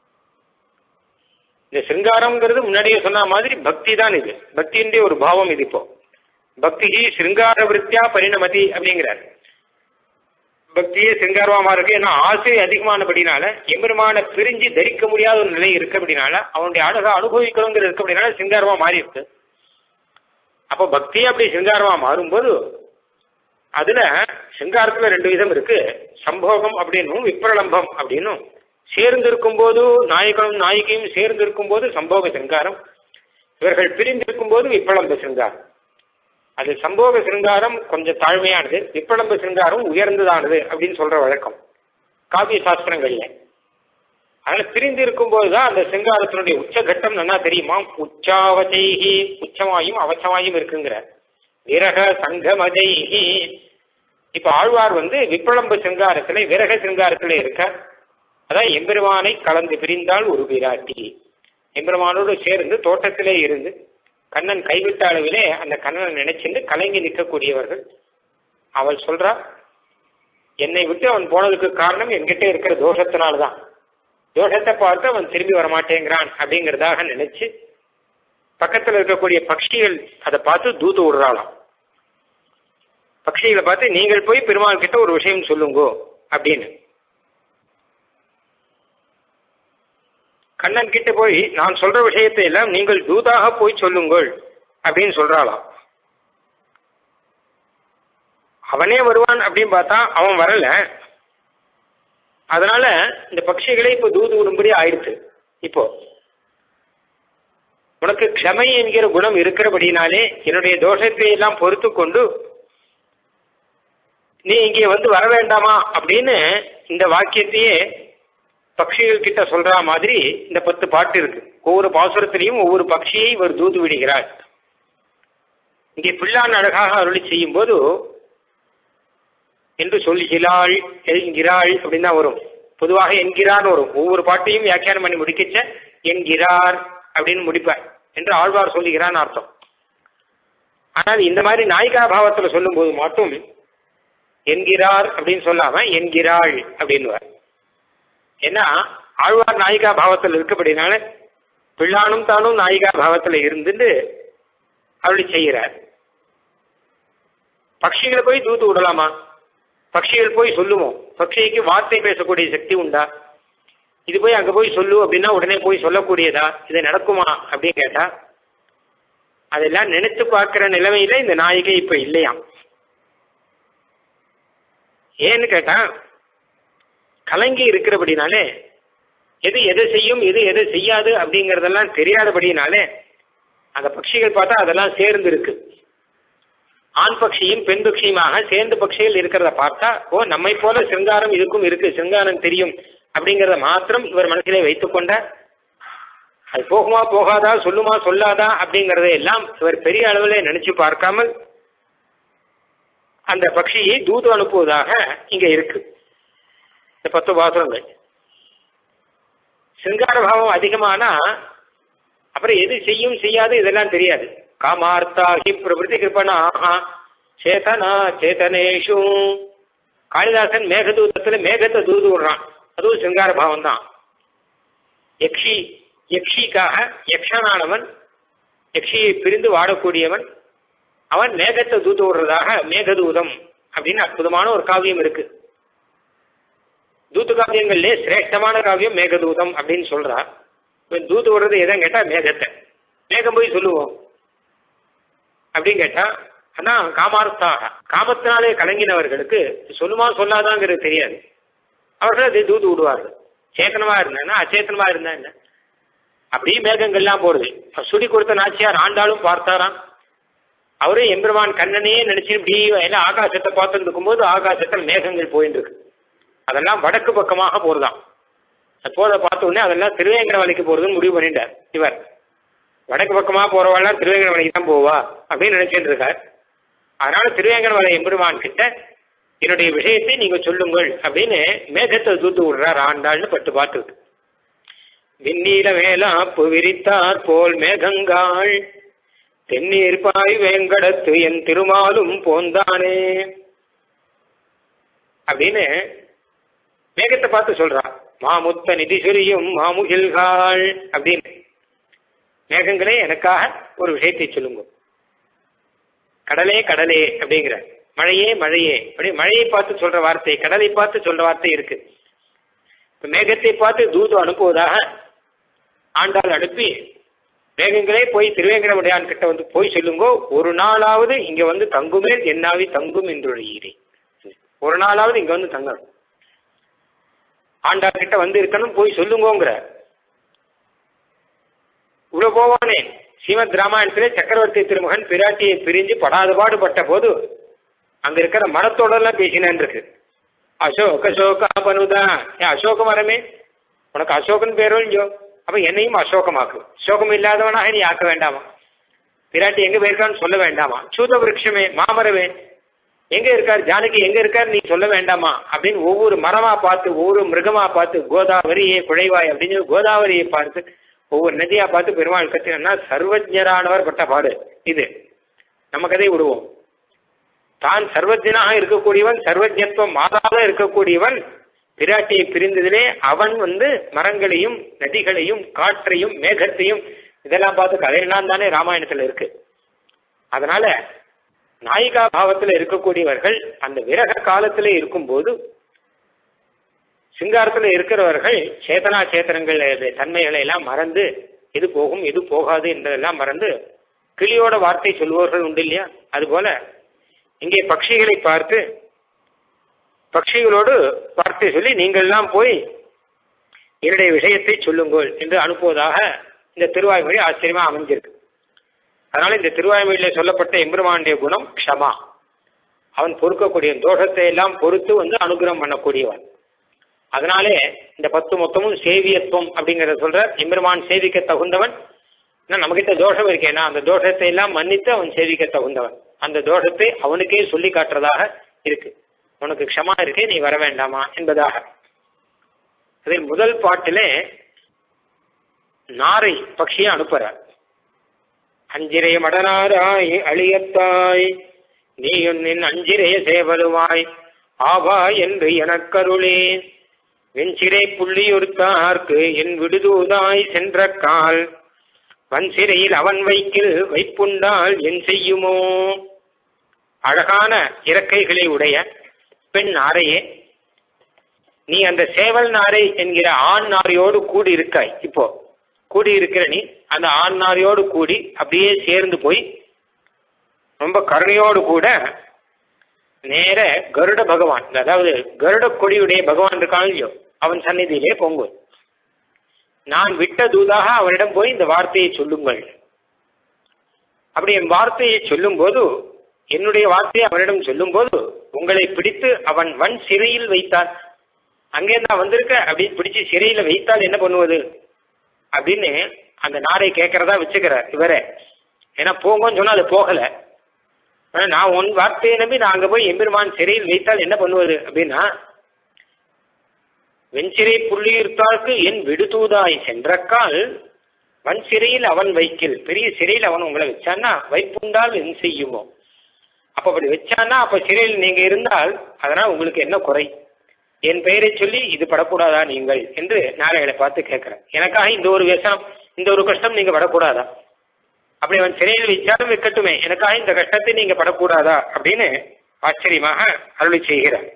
இந்த சிருங்காரம்ங்கிறது முன்னாடியே சொன்ன மாதிரி பக்தி தான். இது பக்தியினுடைய ஒரு பாவம். இது இப்போ பக்தி சிருங்கார விருத்தியா பரிணமதி அப்படிங்கிறார். பக்தியே சிருங்காரமா இருக்கு. ஏன்னா ஆசை அதிகமானபடினால எம்பெருமான பிரிஞ்சு தரிக்க முடியாத ஒரு நிலை இருக்கு. அப்படினால அவனுடைய அழகா அனுபவிக்கணுங்கிறது இருக்கு. அப்படினால சிருங்காரமா மாறி இருக்கு. அப்போ பக்தியே அப்படி சிருங்காரமா மாறும்போது அதுல சிருங்காரத்துல ரெண்டு விதம் இருக்கு. சம்போகம் அப்படின்னும் விப்ரலம்பம் அப்படின்னும். சேர்ந்து இருக்கும் போது நாயகனும் நாயிகையும் சேர்ந்து இருக்கும் போது சம்போக சிருங்காரம், இவர்கள் பிரிந்திருக்கும் போது விப்ரலம்ப சிருங்காரம். அது சம்போக சிருங்காரம் கொஞ்சம் தாழ்மையானது, விப்ரலம்ப சிருங்காரம் உயர்ந்ததானது அப்படின்னு சொல்ற வழக்கம் காவிய சாஸ்திரங்கள்ல. அதனால பிரிந்து இருக்கும் போதுதான் அந்த சிருங்காரத்தினுடைய உச்சகட்டம் நல்லா தெரியுமா. உச்சாவதைஹி, உச்சமாயும் அவச்சமாயும் இருக்குங்கிற விரக சங்கமதைஹி. இப்ப ஆழ்வார் விப்ரலம்ப சிருங்காரத்திலே விரக சிருங்காரத்திலே இருக்க. அதான் எம்பெருமானை கலந்து பிரிந்தால் ஒரு விராட்டி, எம்பெருமானோடு சேர்ந்து தோட்டத்திலே இருந்து கண்ணன் கைவிட்ட அளவிலே அந்த கண்ணனை நினைச்சிருந்து கலங்கி நிற்கக்கூடியவர்கள். அவள் சொல்றா, என்னை விட்டு அவன் போனதுக்கு காரணம் என்கிட்ட இருக்கிற தோஷத்தினால்தான். தோஷத்தை பார்த்து அவன் திரும்பி வரமாட்டேங்கிறான் அப்படிங்கிறதாக நினைச்சு பக்கத்தில் இருக்கக்கூடிய பட்சிகள் அதை பார்த்து தூது விடுறாளாம். பட்சிகளை பார்த்து நீங்கள் போய் பெருமாள் கிட்ட ஒரு விஷயம் சொல்லுங்கோ அப்படின்னு. கண்ணன் கிட்ட போய் நான் சொல்ற விஷயத்தை எல்லாம் நீங்கள் தூதாக போய் சொல்லுங்கள் அப்படின்னு சொல்றாளாம். அவனே வருவான் அப்படின்னு பார்த்தா அவன் வரல. அதனால இந்த பட்சிகளை இப்போ தூது விடும்படி ஆயிடுச்சு. இப்போ உனக்கு க்ஷமை என்கிற குணம் இருக்கிறபடினாலே என்னுடைய தோஷத்தை எல்லாம் பொறுத்து கொண்டு நீ இங்கே வர வேண்டாமா அப்படின்னு இந்த வாக்கியத்தையே பட்சிகள் கிட்ட சொல்ற மாதிரி இந்த 10 பாட்டு இருக்கு. ஒவ்வொரு பாசுரத்திலையும் ஒவ்வொரு பட்சியை இவர் தூது விடுகிறார். இங்கே பிள்ளான் அழகாக அருளி செய்யும் போது என்று சொல்கிறாள் என்கிறாள் அப்படின்னு தான் வரும். பொதுவாக என்கிறார் வரும். ஒவ்வொரு பாட்டையும் வியாக்கியானம் பண்ணி முடிக்கச்ச என்கிறார் அப்படின்னு முடிப்பார் என்று ஆழ்வார் சொல்லுகிறான்னு அர்த்தம். ஆனால் இந்த மாதிரி நாயிகா பாவத்தில் சொல்லும் போது மட்டும் என்கிறார் அப்படின்னு சொல்லாம என்கிறாள் அப்படின்னு. ஏன்னா ஆழ்வார் நாயிகா பாவத்தில் இருக்கப்படினால பிள்ளானும் தானும் நாயிகா பாவத்தில் இருந்துட்டு அப்படி செய்கிறார். பட்சிகளை போய் தூத்து விடலாமா? பட்சிகள் போய் சொல்லுவோம். பட்சிக்கு வார்த்தை பேசக்கூடிய சக்தி உண்டா? இது போய் அங்க போய் சொல்லு அப்படின்னா உடனே போய் சொல்லக்கூடியதா? இது நடக்குமா அப்படின்னு கேட்டா அதெல்லாம் நினைச்சு பார்க்கிற நிலைமையில இந்த நாயிகை இப்ப இல்லையாம். ஏன்னு கேட்டா கலங்கி இருக்கிறபடினாலே எது எதை செய்யும் எது எதை செய்யாது அப்படிங்கறதெல்லாம் தெரியாதபடினாலே அந்த பட்சிகள் பார்த்தா அதெல்லாம் சேர்ந்து இருக்கு. ஆண் பட்சியும் பெண் பட்சியுமாக சேர்ந்து பட்சிகள் இருக்கிறத பார்த்தா ஓ நம்மை போல சிருங்காரம் இதுக்கும் இருக்கு, சிருங்காரம் தெரியும் அப்படிங்கிறத மாத்திரம் இவர் மனசிலே வைத்துக் கொண்ட அது போகுமா போகாதா சொல்லுமா சொல்லாதா அப்படிங்கறத எல்லாம் இவர் பெரிய அளவில் நினைச்சு பார்க்காமல் அந்த பக்ஷியை தூது அனுப்புவதாக இங்க இருக்கு இந்த 10 பாசுரங்கள். சிங்கார பாவம் அதிகமானா அப்புறம் எது செய்யும் செய்யாது இதெல்லாம் தெரியாது. காமார்த்தாகி பிரபுதி கிருபணா சேதனா சேதனேஷு. காளிதாசன் மேகதூதத்துல மேகத்தை தூது விடுறான், அதுவும் சிங்கார பாவம் தான். யக்ஷிக்காக யக்ஷனானவன், யக்ஷியை பிரிந்து வாடக்கூடியவன், அவன் மேகத்தை தூது விடுறதாக மேகதூதம் அப்படின்னு அற்புதமான ஒரு காவியம் இருக்கு. தூத்து காவியங்கள்லே சிரேஷ்டமான காவியம் மேகதூதம் அப்படின்னு சொல்றார். தூது விடுறது எதான் கேட்டா மேகத்தை, மேகம் போய் சொல்லுவோம் அப்படின்னு கேட்டா அதான் காமார்த்தாக, காமத்தினாலே கலங்கினவர்களுக்கு சொல்லுமா சொல்லாதாங்கிறது தெரியாது, அவர்கள் அதை தூது விடுவார்கள். சேத்தனமா இருந்தா அச்சேத்தனமா இருந்தா என்ன, அப்படியே மேகங்கள்லாம் போடுது. சுடி கொடுத்த நாச்சியார் ஆண்டாலும் பார்த்தாராம், அவரே எம்பெருமான் கண்ணனையே நினைச்சு இப்படி எல்லாம் ஆகாசத்தை பார்த்துட்டு இருக்கும்போது ஆகாசத்தில் மேகங்கள் போயிட்டு இருக்கு. அதெல்லாம் வடக்கு பக்கமாக போறதாம். போத பார்த்த உடனே அதெல்லாம் திருவேங்கடமலைக்கு போறதுன்னு முடிவு பண்ணிட்டார் இவர். வடக்கு பக்கமாக போறவாள்லாம் திருவேங்கடமலைக்கு தான் போவா அப்படின்னு நினைச்சிட்டு இருக்கார். அதனால திருவேங்கடமலை எம்பெருமான் கிட்ட என்னுடைய விஷயத்தை நீங்க சொல்லுங்கள் அப்படின்னு மேகத்தை தூத்து விடுறார் ஆண்டாள்னு பட்டு பார்த்து. விண்ணீல மேலாப்பு விரித்தார் போல் மேகங்காள் தென்னீர் பாய் வேங்கடத்து என் திருமாலும் போந்தானே அப்படின்னு மேகத்தை பார்த்து சொல்றான். மாமுத்த நிதி சொரியும் மாமுகில்காள் அப்படின்னு, மேகங்களே எனக்காக ஒரு விஷயத்தை சொல்லுங்க. கடலே கடலே அப்படிங்கிற, மழையே மழையே அப்படி மழையை பார்த்து சொல்ற வார்த்தை, கடலை பார்த்து சொல்ற வார்த்தை இருக்கு. மேகத்தை பார்த்து தூது அனுப்புவதாக ஆண்டாள் அனுப்பி, மேகங்களே போய் திருவேங்கடமுடையான் கிட்ட வந்து போய் சொல்லுங்கோ, ஒரு நாளாவது இங்க வந்து தங்குமே என்னாவி தங்கும் என்றொழியீரே, ஒரு நாளாவது இங்க வந்து தங்கணும், ஆண்டாள் கிட்ட வந்து இருக்கணும் போய் சொல்லுங்கோங்கிற. இவ்வளவு போவானே ஸ்ரீமத் ராமாயணத்திலே சக்கரவர்த்தி திருமகன் பிராட்டியை பிரிஞ்சு படாத பாடுபட்ட போது அங்க இருக்கிற மரத்தோட எல்லாம் பேசினான் இருக்கு. அசோக அசோகா அசோக மரமே, உனக்கு அசோகன் பேரும் இல்லையோ, அப்ப என்னையும் அசோகமாக்கு, சோகம் இல்லாதவனாக நீ ஆக்க வேண்டாமா, பிராட்டி எங்க போயிருக்கான்னு சொல்ல வேண்டாமா, சூத விருட்சமே மாமரமே எங்க இருக்கார், ஜானகி எங்க இருக்கார் நீ சொல்ல வேண்டாமா அப்படின்னு ஒவ்வொரு மரமா பார்த்து ஒவ்வொரு மிருகமா பார்த்து, கோதாவரியே குழைவாய் அப்படின்னு கோதாவரியை பார்த்து ஒவ்வொரு நதியா பார்த்து பெருமாள் கத்தினா சர்வஜரானவர் பட்ட பாடு இது. நம்ம கதை விடுவோம். தான் சர்வஜனாக இருக்கக்கூடியவன், சர்வஜத்துவம் மாறாக இருக்கக்கூடியவன் பிராட்டியை பிரிந்ததிலே அவன் வந்து மரங்களையும் நதிகளையும் காற்றையும் மேகத்தையும் இதெல்லாம் பார்த்து கதையெல்லாம் தானே ராமாயணத்துல இருக்கு. அதனால நாயிகா பாவத்துல இருக்கக்கூடியவர்கள் அந்த விரக காலத்திலே இருக்கும்போது, சிங்காரத்துல இருக்கிறவர்கள் சேதனா சேத்தனங்கள் தன்மைகளை எல்லாம் மறந்து எது போகும் எது போகாது என்பதெல்லாம் மறந்து கிளியோட வார்த்தை சொல்லுவவர்கள் உண்டு இல்லையா, அதுபோல இங்கே பட்சிகளை பார்த்து பட்சிகளோடு வார்த்தை சொல்லி நீங்கள்லாம் போய் என்னுடைய விஷயத்தை சொல்லுங்கள் என்று அனுப்புவதாக இந்த திருவாய்மொழி ஆச்சரியமா அமைஞ்சிருக்கு. அதனால இந்த திருவாய்மொழியில சொல்லப்பட்ட எம்பெருமானுடைய குணம் க்ஷமா, அவன் பொறுக்கக்கூடிய தோஷத்தை எல்லாம் பொறுத்து வந்து அனுகிரகம் பண்ணக்கூடியவன். அதனாலே இந்த 10 மொத்தமும் சேவியத்துவம் அப்படிங்கிறத சொல்ற, எம்பெருமான் சேவிக்க தகுந்தவன். நம்மகிட்ட தோஷம் இருக்கேன்னா அந்த தோஷத்தை எல்லாம் மன்னித்து அவன் சேவிக்க தகுந்தவன், அந்த தோஷத்தை அவனுக்கே சொல்லி காட்டுறதாக இருக்கு. உனக்கு க்ஷமா இருக்கே நீ வர வேண்டாமா என்பதாக. அதில் முதல் பாட்டிலே நாரை பட்சியை அனுப்புறார். அஞ்சிரைய மடனாராய் அழியத்தாய் நீயும் நின் அஞ்சிரைய சேவலுவாய் ஆவா என்று எனக்கருளே வெஞ்சிறை புள்ளியொருத்தார்க்கு என் விடுதூதாய் சென்ற கால் வன் சிறையில் அவன் வைக்கில் வைப்புண்டால் என் செய்யுமோ. அழகான இறக்கைகளை உடைய பெண் நாரையே, நீ அந்த சேவல் நாரை என்கிற ஆண் நாரையோடு கூடி இருக்காய். இப்போ கூடி இருக்கிற நீ அந்த ஆண் நாரையோடு கூடி அப்படியே சேர்ந்து போய் ரொம்ப கருணையோடு கூட நேர கருட பகவான், அதாவது கருட கொடியுடைய பகவான் இருக்கான் இல்லையோ, அவன் சந்நிதியிலே பொங்கு. நான் விட்ட தூதாக அவனிடம் போய் இந்த வார்த்தையை சொல்லுங்கள். அப்படி என் வார்த்தையை சொல்லும் போது, என்னுடைய வார்த்தையை அவனிடம் சொல்லும் போது உங்களை பிடித்து அவன் வன் சிறையில் வைத்தான். அங்கே நான் வந்திருக்க அப்படி பிடிச்சு சிறையில வைத்தால் என்ன பண்ணுவது அப்படின்னு அந்த நாரை கேட்கறதா வச்சுக்கிறார் இவரே. ஏன்னா போங்கன்னு சொன்னா அது போகல, ஆனா நான் உன் வார்த்தையை நம்பி நான் அங்க போய் எம்பெருமான் சிறையில் வைத்தால் என்ன பண்ணுவது அப்படின்னா, வெஞ்சிறை புள்ளியிருத்தார்க்கு என் விடுதூதாய் சென்றக்கால் வன் சிறையில் அவன் வைக்கில். பெரிய சிறையில் அவன் உங்களை வச்சான்னா வைப்புண்டால் என் செய்யுமோ. அப்ப அப்படி வச்சான்னா அப்ப சிறையில் நீங்க இருந்தால் அதனால் உங்களுக்கு என்ன குறை? என் பெயரை சொல்லி இது படக்கூடாதா நீங்கள் என்று நாளைகளை பார்த்து கேட்கிறேன். எனக்காக இந்த ஒரு விசனம், இந்த ஒரு கஷ்டம் நீங்க படக்கூடாதா? அப்படி அவன் சிறையில் வச்சாலும் வைக்கட்டுமே, எனக்காக இந்த கஷ்டத்தை நீங்க படக்கூடாதா அப்படின்னு ஆச்சரியமாக அருளி செய்கிறார்.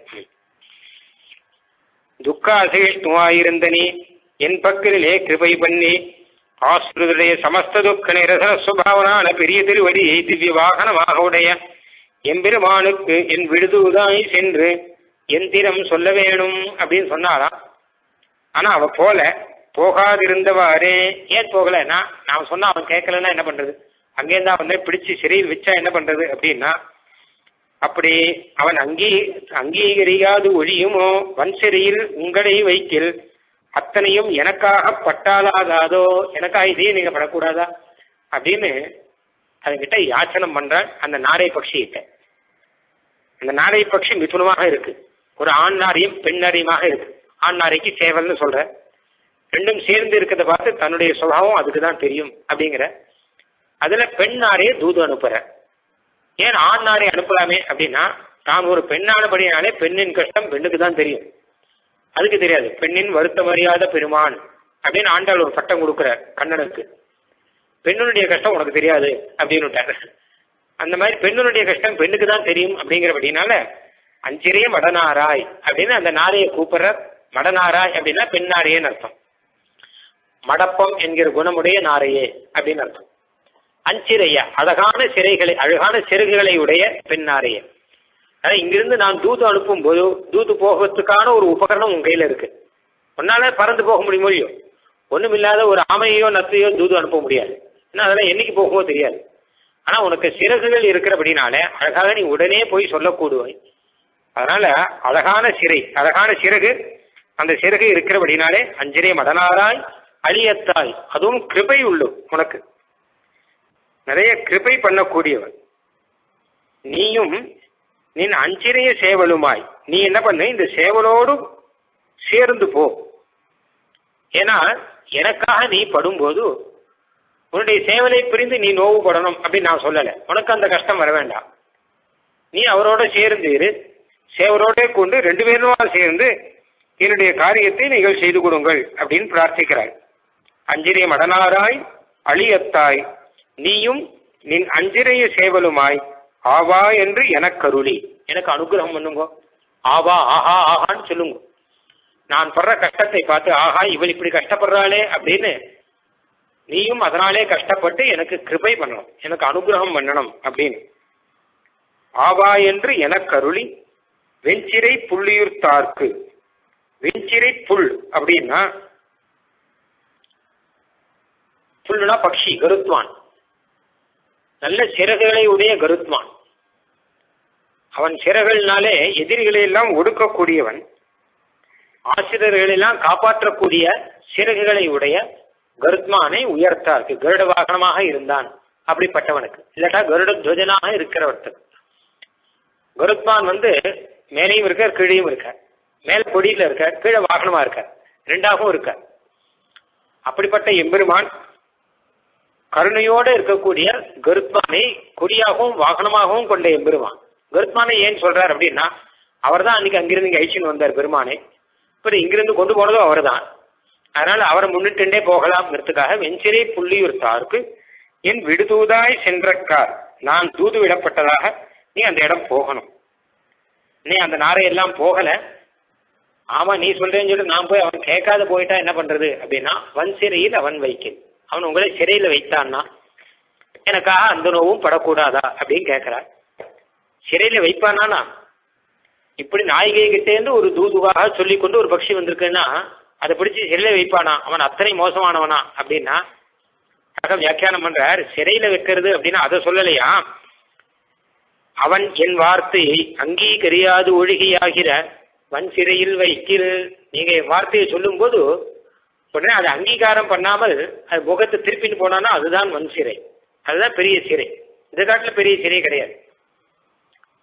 துக்காசகிஷ்ணுவாயிருந்த நீ என் பக்கத்திலே கிருபை பண்ணி ஆஸ்ருடைய சமஸ்த துக்க நிரசன சுபாவனான பெரிய திருவடியை திவ்ய வாகனமாக உடைய எம்பெருமானுக்கு என் விடுதுதாய் சென்று எந்திரம் சொல்ல வேணும் அப்படின்னு சொன்னாலாம். ஆனா அவ போகாதிருந்தவாறே. ஏன் போகல? நான் சொன்னா அவன் கேட்கலன்னா என்ன பண்றது? அங்கேருந்தா வந்து பிடிச்சு சிறையில் வச்சா என்ன பண்றது அப்படின்னா, அப்படி அவன் அங்கீகரியாது ஒழியுமோ வன் சிறையில் உங்களை வைக்கில் அத்தனையும் எனக்காக பட்டாலாகாதோ, எனக்காக இதையே நீங்க படக்கூடாதா அப்படின்னு அதுகிட்ட யாச்சனம் பண்றான். அந்த நாரை பட்சிகிட்ட, அந்த நாரை பட்சி மிதுனமாக இருக்கு, ஒரு ஆண் நாரையும் பெண் நாரையுமாக இருக்கு. ஆண் நாரைக்கு சேவல்னு சொல்ற, ரெண்டும் சேர்ந்து இருக்கிறத பார்த்து தன்னுடைய சுபாவம் அதுக்கு தான் தெரியும் அப்படிங்கிற. அதுல பெண் நாரையை தூது அனுப்புற. ஏன் ஆண் நாரை அனுப்பலாமே அப்படின்னா, தான் ஒரு பெண்ணானபடினாலே பெண்ணின் கஷ்டம் பெண்ணுக்கு தான் தெரியும், அதுக்கு தெரியாது. பெண்ணின் வருத்தம் அறியாத பெருமான் அப்படின்னு ஆண்டாள் ஒரு பட்டம் கொடுக்குறார் கண்ணனுக்கு. பெண்ணுடைய கஷ்டம் உனக்கு தெரியாது அப்படின்னு விட்டார். அந்த மாதிரி பெண்ணுடைய கஷ்டம் பெண்ணுக்கு தான் தெரியும் அப்படிங்கிறபடினால அஞ்சிரைய மடனாராய் அப்படின்னு அந்த நாரையை கூப்பிடுற. மடனாராய் அப்படின்னா பெண் நாரையேன்னு அர்த்தம். மடப்பம் என்கிற குணமுடைய நாரையே அப்படின்னு அர்த்தம். அஞ்சிரைய அழகான சிறைகளை, அழகான சிறகுகளை உடைய பெண் நாரையே. அதாவது இங்கிருந்து நான் தூது அனுப்பும் போது தூது போகிறதுக்கான ஒரு உபகரணம் உன் கையில இருக்கு. உன்னால பறந்து போக முடியுமோ இல்லையோ, ஒண்ணும் இல்லாத ஒரு ஆமையோ நத்தையோ தூது அனுப்ப முடியாது. ஏன்னா அதெல்லாம் என்னைக்கு போகவோ தெரியாது. ஆனா உனக்கு சிறகுகள் இருக்கிறபடினால அழகாக நீ உடனே போய் சொல்லக்கூடுவாய். அதனால அழகான சிறை, அழகான சிறகு, அந்த சிறகு இருக்கிறபடினாலே அஞ்சிரை மடனாராய் அழியத்தாய், அதுவும் கிருபை உள்ளு, உனக்கு நிறைய கிருபை பண்ணக்கூடியவன். நீயும் நின் அஞ்சிரைய சேவலுமாய், நீ என்ன பண்ணு, இந்த சேவலோடு சேர்ந்து போ. ஏன்னா எனக்காக நீ படும்போது உன்னுடைய சேவலை பிரிந்து நீ நோவுபடணும் அப்படின்னு நான் சொல்லலை. உனக்கு அந்த கஷ்டம் வர வேண்டாம். நீ அவரோட சேர்ந்து இரு, சேவரோட கொண்டு ரெண்டு பேருமா சேர்ந்து என்னுடைய காரியத்தை நீங்கள் செய்து கொடுங்கள் அப்படின்னு பிரார்த்திக்கிறாய். அஞ்சிரைய மடனாராய் அழியத்தாய், நீயும் நின் அஞ்சிரைய சேவலுமாய் ஆவா என்று எனக்கருளி, எனக்கு அனுகிரகம் பண்ணுங்க. ஆவா, ஆஹா ஆஹான்னு சொல்லுங்க. நான் படுற கஷ்டத்தை பார்த்து ஆஹா இவள் இப்படி கஷ்டப்படுறாளே அப்படின்னு நீயும் அதனாலே கஷ்டப்பட்டு எனக்கு கிருபை பண்ணணும், எனக்கு அனுகிரகம் பண்ணணும் அப்படின்னு. ஆவா என்று எனக்கருளி வெஞ்சிரை புள்ளியூர்த்தார்க்கு. வெஞ்சிரை புல் அப்படின்னா, புல்லுனா பக்ஷி, கருத்வான், நல்ல சிறகுகளை உடைய கருத்வான். அவன் சிறகுகளினாலே எதிரிகளை எல்லாம் ஒடுக்கக்கூடியவன், ஆசிரியர்களெல்லாம் காப்பாற்றக்கூடிய சிறகுகளை உடைய கருத்மானை உயர்த்தார்க்கு. கருட வாகனமாக இருந்தான் அப்படிப்பட்டவனுக்கு, இல்லாட்டா கருட துவஜனாக இருக்கிறவர்த்துக்கு. கருத்மான் மேலையும் இருக்கார் கீழையும் இருக்கார். மேல் கொடியில இருக்கார், கீழே வாகனமா இருக்கார், ரெண்டாகவும் இருக்கார். அப்படிப்பட்ட எம்பெருமான் கருணையோடு இருக்கக்கூடிய கருத்மானை கொடியாகவும் வாகனமாகவும் கொண்ட எம்பெருமான். கருத்மானை ஏன் சொல்றார் அப்படின்னா, அவர் தான் அன்னைக்கு அங்கிருந்து இங்க அழிச்சுன்னு வந்தார் பெருமானை. இப்ப இங்கிருந்து கொண்டு போனதும் அவர் தான். அதனால அவரை முன்னிட்டுண்டே போகலாம்ங்கிறதுக்காக வெஞ்சிரை புள்ளியூர்த்தார்க்கு என் விடுதூதாய் சென்றக்கார், நான் தூது விடப்பட்டதாக நீ அந்த இடம் போகணும். நீ அந்த நாரையெல்லாம் போகல. ஆமா நீ சொல்றேன்னு சொல்லி நான் போய் அவன் கேட்காத போயிட்டா என்ன பண்றது அப்படின்னா, வன் சிறையில் அவன் வைக்க, அவன் உங்களை சிறையில வைத்தான்னா எனக்காக அந்த நோவும் படக்கூடாதா அப்படின்னு கேட்கிறார். சிறையில வைப்பானா? இப்படி நாயகை கிட்டேருந்து ஒரு தூதுவாக சொல்லி கொண்டு ஒரு பட்சி வந்திருக்குன்னா அதை பிடிச்சி சிறையில வைப்பானா? அவன் அத்தனை மோசமானவனா அப்படின்னா வியாக்கியானம் பண்றார். சிறையில வைக்கிறது அப்படின்னா அதை சொல்லலையா, அவன் என் வார்த்தையை அங்கீகரியாது ஒழுகியாகிற வன் சிறையில் வைக்கிற. நீங்க வார்த்தையை சொல்லும் போது உடனே அதை அங்கீகாரம் பண்ணாமல் அது முகத்தை திருப்பின்னு போனான்னா அதுதான் வன் சிறை, அதுதான் பெரிய சிறை. இந்த காட்டில் பெரிய சிறை கிடையாது.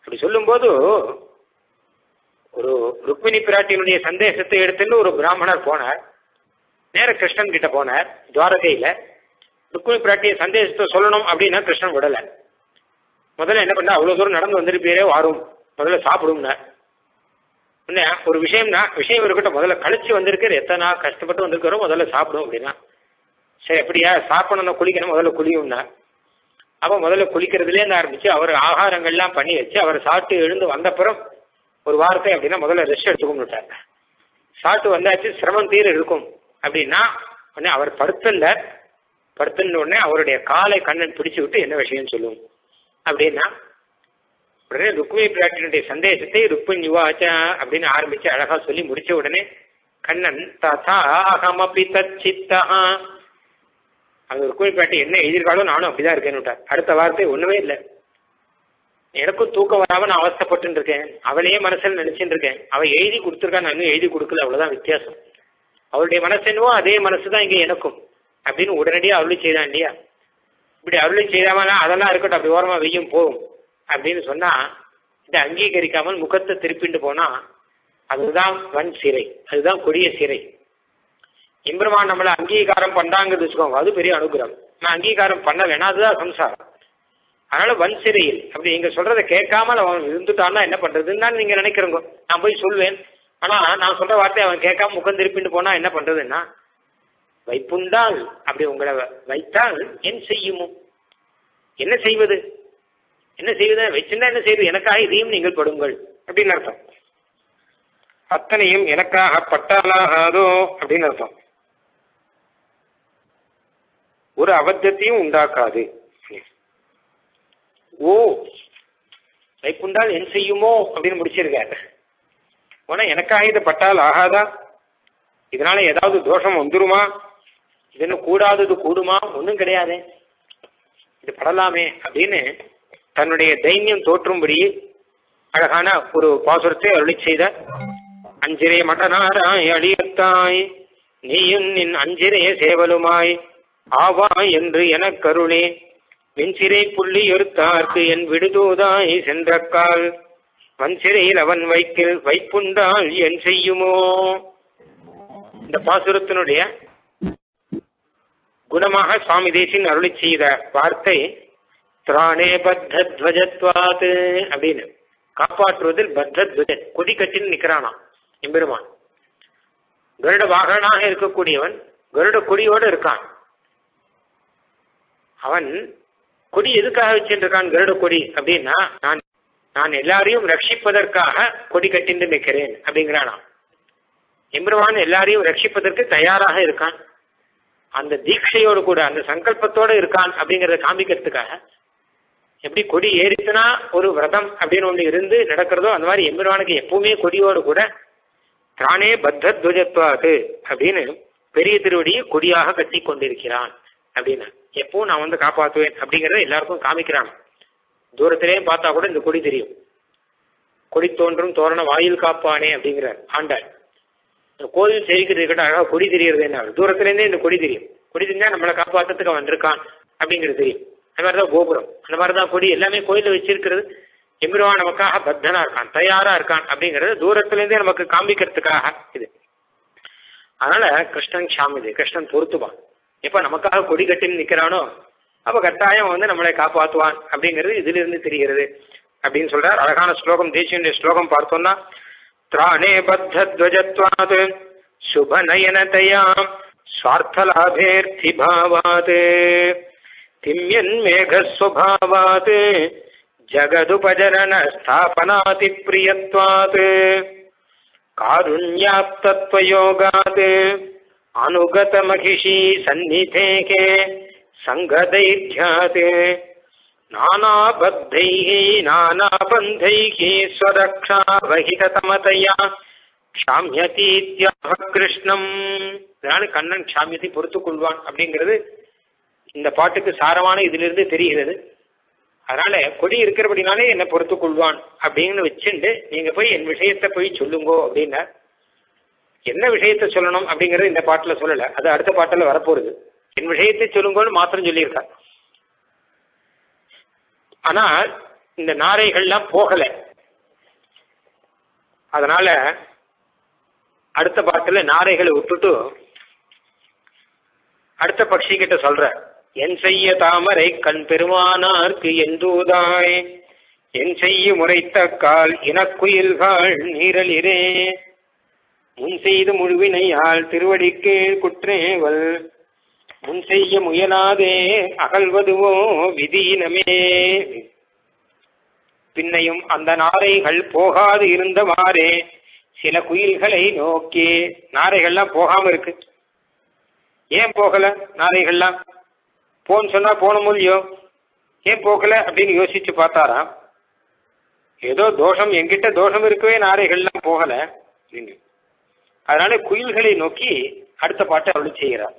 அப்படி சொல்லும்போது ஒரு ருக்மிணி பிராட்டியினுடைய சந்தேசத்தை எடுத்துட்டு ஒரு பிராமணர் போனார், நேர கிருஷ்ணன் கிட்ட போனார் துவாரகையில. ருக்மிணி பிராட்டிய சந்தேசத்தை சொல்லணும் அப்படின்னா கிருஷ்ணன் விடலை. முதல்ல என்ன பண்ண, அவ்வளோ தூரம் நடந்து வந்திருப்பீரே, வாரும் முதல்ல சாப்பிடும்னா. ஒரு விஷயம் இருக்கட்டும், முதல்ல கழிச்சு வந்திருக்கிற, எத்தனை நாள் கஷ்டப்பட்டு வந்திருக்கிறோம், முதல்ல சாப்பிடும் அப்படின்னா. சரி அப்படியா, சாப்பிடணும், குளிக்கணும், முதல்ல குளியும்னா. அப்போ முதல்ல குளிக்கிறதுலேருந்து ஆரம்பிச்சு அவர் ஆகாரங்கள்லாம் பண்ணி வச்சு அவர் சாப்பிட்டு எழுந்து வந்தப்புறம் ஒரு வார்த்தை அப்படின்னா முதல்ல ரெஸ்ட் எடுத்துக்கொண்டுட்டார். சாப்பிட்டு வந்தாச்சு, சிரமம் தீர இருக்கும் அப்படின்னா உடனே அவர் படுத்துன உடனே அவருடைய காலை கண்ணன் பிடிச்சு விட்டு என்ன விஷயம் சொல்லுவோம் அப்படின்னா, உடனே ருக்மிணி பிராட்டியினுடைய சந்தேசத்தை ருக்மிணி யுவாச்சா அப்படின்னு ஆரம்பிச்சு அழகா சொல்லி முடிச்ச உடனே கண்ணன் ததா அகமபி தச்சித்தா, அந்த ருக்மிணி பிராட்டி என்ன எழுதியிருக்காலும் நானும் அப்படிதான் இருக்கேன்னு. அடுத்த வார்த்தை ஒண்ணுமே இல்லை, எனக்கும் தூக்கம் வராம நான் அவஸ்தப்பட்டு இருக்கேன், அவளையே மனசில் நினைச்சுட்டு இருக்கேன், அவ எழுதி கொடுத்துருக்கா, நான் இன்னும் எழுதி கொடுக்கல, அவ்வளவுதான் வித்தியாசம். அவளுடைய மனசு என்னவோ அதே மனசுதான் இங்க எனக்கும் அப்படின்னு உடனடியாக அருளி செய்தான் இல்லையா. இப்படி அருளி செய்தாமனா அதெல்லாம் இருக்கட்டும், அப்படி ஓரமா வெய்யும் போகும் அப்படின்னு சொன்னா இதை அங்கீகரிக்காமல் முகத்தை திருப்பிட்டு போனா அதுதான் வன் சிறை, அதுதான் கொடிய சிறை. எம்பெருமான் நம்மளை அங்கீகாரம் பண்ணாங்கிறது வச்சுக்கோங்க, அது பெரிய அனுகிரகம். நான் அங்கீகாரம் பண்ண வேணா, அதுதான் சம்சாரம். அதனால வன் சிறையில் அப்படி நீங்க சொல்றதை கேட்காமல் அவன் இருந்துட்டான்னா என்ன பண்றதுன்னு தான் நீங்க நினைக்கிறோங்க. நான் போய் சொல்வேன், ஆனா நான் சொல்ற வார்த்தை அவன் கேட்காம முகம் திருப்பிட்டு போனா என்ன பண்றதுன்னா, வைப்புண்டால் அப்படி உங்களை வைத்தால் என் செய்யுமோ, என்ன செய்வது வச்சிருந்தா என்ன செய்வது, எனக்காக இதையும் நீங்கள் படுங்கள் அப்படின்னு அர்த்தம். அத்தனையும் எனக்காக பட்டாலாகாதோ அப்படின்னு அர்த்தம். ஒரு அபத்தத்தையும் உண்டாக்காது. ஓ வைப்புண்டால் என் செய்யுமோ அப்படின்னு முடிச்சிருக்காரு. உன எனக்காக இது பட்டால் ஆகாதா, இதனால ஏதாவது தோஷம் வந்துருமா, இது கூடாதது கூடுமா, ஒன்றும் கிடையாது, இது படலாமே அப்படின்னு தன்னுடைய தைரியம் தோற்றும்படி அழகான ஒரு பாசுரத்தை அருளி செய்த. அஞ்சிரை மடனாராய் அடியத்தாய் நீயும் நின் அஞ்சிரைய சேவலுமாய் ஆவா என்று எனக் கருளே, வெஞ்சிரை புள்ளி எருத்தார்க்கு என் விடுதூதாய் சென்றக்கால் வன்சிறையில் அவன் வைப்புண்டால் என் செய்யுமோ. இந்த பாசுரத்தினுடைய குணமாக சுவாமி தேசின் அருளி செய்த வார்த்தை திராணே பத்தத்வஜத்வாத் அப்படின்னு, காப்பாற்றுவதில் பத்தத்வஜன் கொடி கட்டின்னு நிற்கிறானா எம்பெருமான். கருட வாகனாக இருக்கக்கூடியவன் கருட கொடியோடு இருக்கான். அவன் கொடி எதுக்காக வச்சுருக்கான் கருட கொடி அப்படின்னா, நான் எல்லாரையும் ரட்சிப்பதற்காக கொடி கட்டின்னு நிற்கிறேன் அப்படிங்கிறானா. எம்பெருமான் எல்லாரையும் ரட்சிப்பதற்கு தயாராக இருக்கான், அந்த தீட்சையோடு கூட அந்த சங்கல்பத்தோடு இருக்கான் அப்படிங்கிறத காமிக்கிறதுக்காக. எப்படி கொடி ஏறிச்சுனா ஒரு விரதம் அப்படின்னு ஒன்று இருந்து நடக்கிறதோ அந்த மாதிரி எம்பெருமானுக்கு எப்பவுமே கொடியோடு கூட தானே பத்தத்வஜத்வாது அப்படின்னு பெரிய திருவடியை கொடியாக கட்டி கொண்டிருக்கிறான் அப்படின்னு. எப்பவும் நான் வந்து காப்பாற்றுவேன் அப்படிங்கிறத எல்லாருக்கும் காமிக்கிறான். தூரத்திலேயே பார்த்தா கூட இந்த கொடி தெரியும். கொடி தோன்றும் தோரண வாயில் காப்பானே அப்படிங்கிறார் ஆண்டாள். கோயில் செய்கிறது கிட்ட அழகாக கொடி தெரிகிறது என்ன, தூரத்திலேருந்தே இந்த கொடி தெரியும். கொடி தெரிஞ்சா நம்மளை காப்பாற்றுறதுக்கு அவன் இருக்கான் அப்படிங்கிறது தெரியும். அந்த மாதிரிதான் கோபுரம், அந்த மாதிரிதான் கொடி, எல்லாமே கோயிலில் வச்சிருக்கிறது. எம்பெருமான் நமக்காக பத்தனா இருக்கான், தயாரா இருக்கான் அப்படிங்கிறது தூரத்திலேருந்தே நமக்கு காமிக்கிறதுக்காக இது. அதனால கிருஷ்ணன் சாமிது, கிருஷ்ணன் பொறுத்துவான். எப்ப நமக்காக கொடி கட்டின்னு நிற்கிறானோ அப்ப கட்டாயம் வந்து நம்மளை காப்பாற்றுவான் அப்படிங்கிறது இதுல இருந்து தெரிகிறது அப்படின்னு சொல்றார். அழகான ஸ்லோகம், தேசியனுடைய ஸ்லோகம் பார்த்தோம்னா, திராணே பத்தத்வஜத்வாத் சுப நயனதயா ஸ்வார்த்தலாபேர்த்தி பாவாத் திம்யன் மேகஸ்வபாவாத் ஜகதுபஜரண ஸ்தாபனாதி பிரியத்வாத் காருண்யாப்தத்வயோகாத் அனுகத மகிஷி சந்நிதேகே சங்கதைத்யாத் நானாபத்தைஹி நானாபந்தைஹி ஸ்வரக்ஷா வஹிததமதயா க்ஷாம்யதீத்யாஹ கிருஷ்ணம். இதனால கண்ணன் க்ஷாம்யத்தை பொறுத்துக் கொள்வான் அப்படிங்கிறது இந்த பாட்டுக்கு சாரமான இதிலிருந்து தெரிகிறது. அதனால கொடி இருக்கிறபடினாலே என்னை பொறுத்துக் கொள்வான் அப்படின்னு வச்சுட்டு நீங்க போய் என் விஷயத்தை போய் சொல்லுங்கோ அப்படின்னா, என்ன விஷயத்தை சொல்லணும் அப்படிங்கறது இந்த பாட்டுல சொல்லல, அது அடுத்த பாட்டுல வரப்போறது. என் விஷயத்தை சொல்லுங்கோன்னு மாத்திரம் சொல்லியிருக்கார். ஆனால் இந்த நாரைகள்லாம் போகல. அதனால அடுத்த பாட்டுல நாரைகளை விட்டுட்டு அடுத்த பட்சி கிட்ட சொல்ற, என் செய்ய தாமரை கண் பெருமானார்க்கு எந்தூதாய், என் செய்ய முறைத்த கால் இனக்குயில்கள் நீரலிரே, முன் செய்து முழுவினையால் திருவடிக்கு குற்றேவல், முன் செய்ய முயலாதே அகல்வதுவோ விதீனமே. பின்னையும் அந்த நாரைகள் போகாது இருந்தவாறே சில குயில்களை நோக்கி, நாரைகள்லாம் போகாம இருக்கு. ஏன் போகல நாரைகள்லாம்? போன்னு சொன்னா போன மூலியம் ஏன் போகல அப்படின்னு யோசிச்சு பார்த்தாராம். ஏதோ தோஷம், என்கிட்ட தோஷம் இருக்கவே நாரைகள்லாம் போகல. அதனால குயில்களை நோக்கி அடுத்த பாட்டை அருள் செய்கிறார்.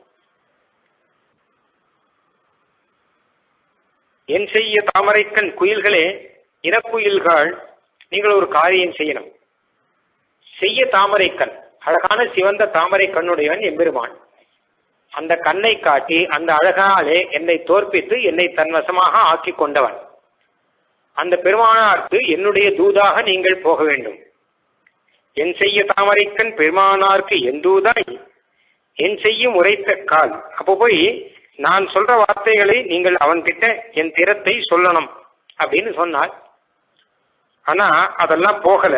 என் செய்ய தாமரைக்கண் குயில்களே, இனக்குயில்கள், நீங்கள் ஒரு காரியம் செய்யணும். செய்ய தாமரைக்கண், அழகான சிவந்த தாமரை கண்ணுடையவன் எம்பெருமான். அந்த கண்ணை காட்டி அந்த அழகாலே என்னை தோற்பித்து என்னை தன்வசமாக ஆக்கி கொண்டவன். அந்த பெருமானாருக்கு என்னுடைய தூதாக நீங்கள் போக வேண்டும். என் செய்ய தாமரைக்கண் பெருமானாருக்கு என் தூதாய், என் செய்யும் உரைத்த கால். அப்போ போய் நான் சொல்ற வார்த்தைகளை நீங்கள் அவன்கிட்ட என் திறத்தை சொல்லணும் அப்படின்னு சொன்னார். ஆனா அதெல்லாம் போகல.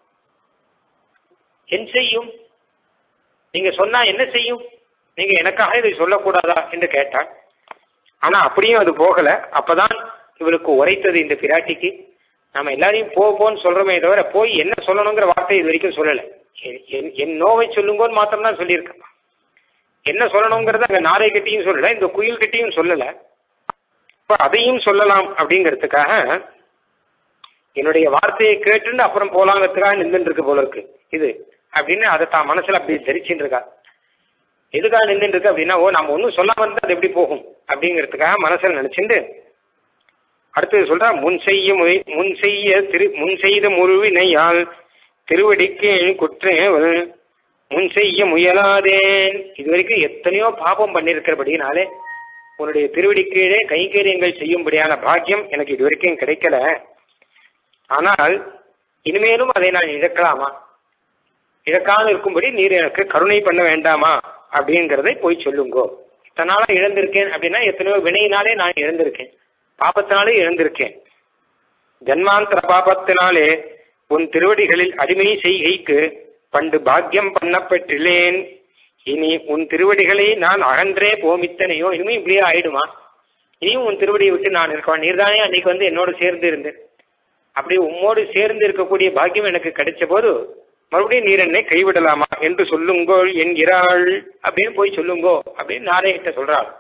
என் செய்யும், நீங்க சொன்னா என்ன செய்யும்? நீங்க எனக்காக இதை சொல்லக்கூடாதா என்று கேட்டாள். ஆனா அப்படியும் அது போகல. அப்பதான் இவளுக்கு உரைத்தது இந்த பிராட்டிக்கு, நாம எல்லாரையும் போன்னு சொல்றோமே தவிர போய் என்ன சொல்லணுங்கிற வார்த்தை இது வரைக்கும் சொல்லல. என் நோவை சொல்லுங்கன்னு மாத்திரம் தான் சொல்லியிருக்கேன். என்ன சொல்லணுங்கிறத அங்க நாரை கிட்டையும் சொல்லல, இந்த குயில் கிட்டையும் சொல்லல. இப்ப அதையும் சொல்லலாம் அப்படிங்கிறதுக்காக என்னுடைய வார்த்தையை கேட்டுன்னு அப்புறம் போலாங்கிறதுக்காக நின்றுட்டு இருக்கு போல இருக்கு இது அப்படின்னு அதை தான் மனசுல அப்படி தெரிச்சுட்டு இருக்கா. எதுக்காக நின்றுட்டு இருக்கு அப்படின்னா, ஓ நம்ம ஒன்றும் சொல்லாம இருந்தா அது எப்படி போகும் அப்படிங்கிறதுக்காக மனசுல நினைச்சுட்டு அடுத்தது சொல்றா, முன் செய்த முழுவினையால் திருவடிக்கு குற்றேவல், முன் செய்ய முயலாதேன். இது வரைக்கும் எத்தனையோ பாபம் பண்ணிருக்கிறபடினாலே உன்னுடைய திருவடி கீழே கைங்கரியங்கள் செய்யும்படியான பாக்கியம் எனக்கு இது வரைக்கும் கிடைக்கல. ஆனால் இனிமேலும் அதை நான் இழக்கலாமா? இழக்காமல் இருக்கும்படி நீர் எனக்கு கருணை பண்ண வேண்டாமா அப்படிங்கிறதை போய் சொல்லுங்கோ. இத்தனை நாளா இழந்திருக்கேன் அப்படின்னா எத்தனையோ வினையினாலே நான் இழந்திருக்கேன், பாபத்தினாலே இழந்திருக்கேன். ஜன்மாந்தர பாபத்தினாலே உன் திருவடிகளில் அடிமை செய்கைக்கு பண்டு பாக்கியம் பண்ணப்பெற்றிலேன். இனி உன் திருவடிகளை நான் அகன்றே போமித்தனையோ. இனிமே இப்படியே ஆயிடுமா? இனியும் உன் திருவடியை விட்டு நான் இருக்கேன். நீர்தானே அன்னைக்கு வந்து என்னோடு சேர்ந்து இருந்தேன். அப்படி உம்மோடு சேர்ந்து இருக்கக்கூடிய பாக்கியம் எனக்கு கிடைச்ச போது மறுபடியும் நீர் என்னை கைவிடலாமா என்று சொல்லுங்கோ என்கிறாள் அப்படின்னு போய் சொல்லுங்கோ அப்படின்னு நாரைகிட்ட சொல்றாள்.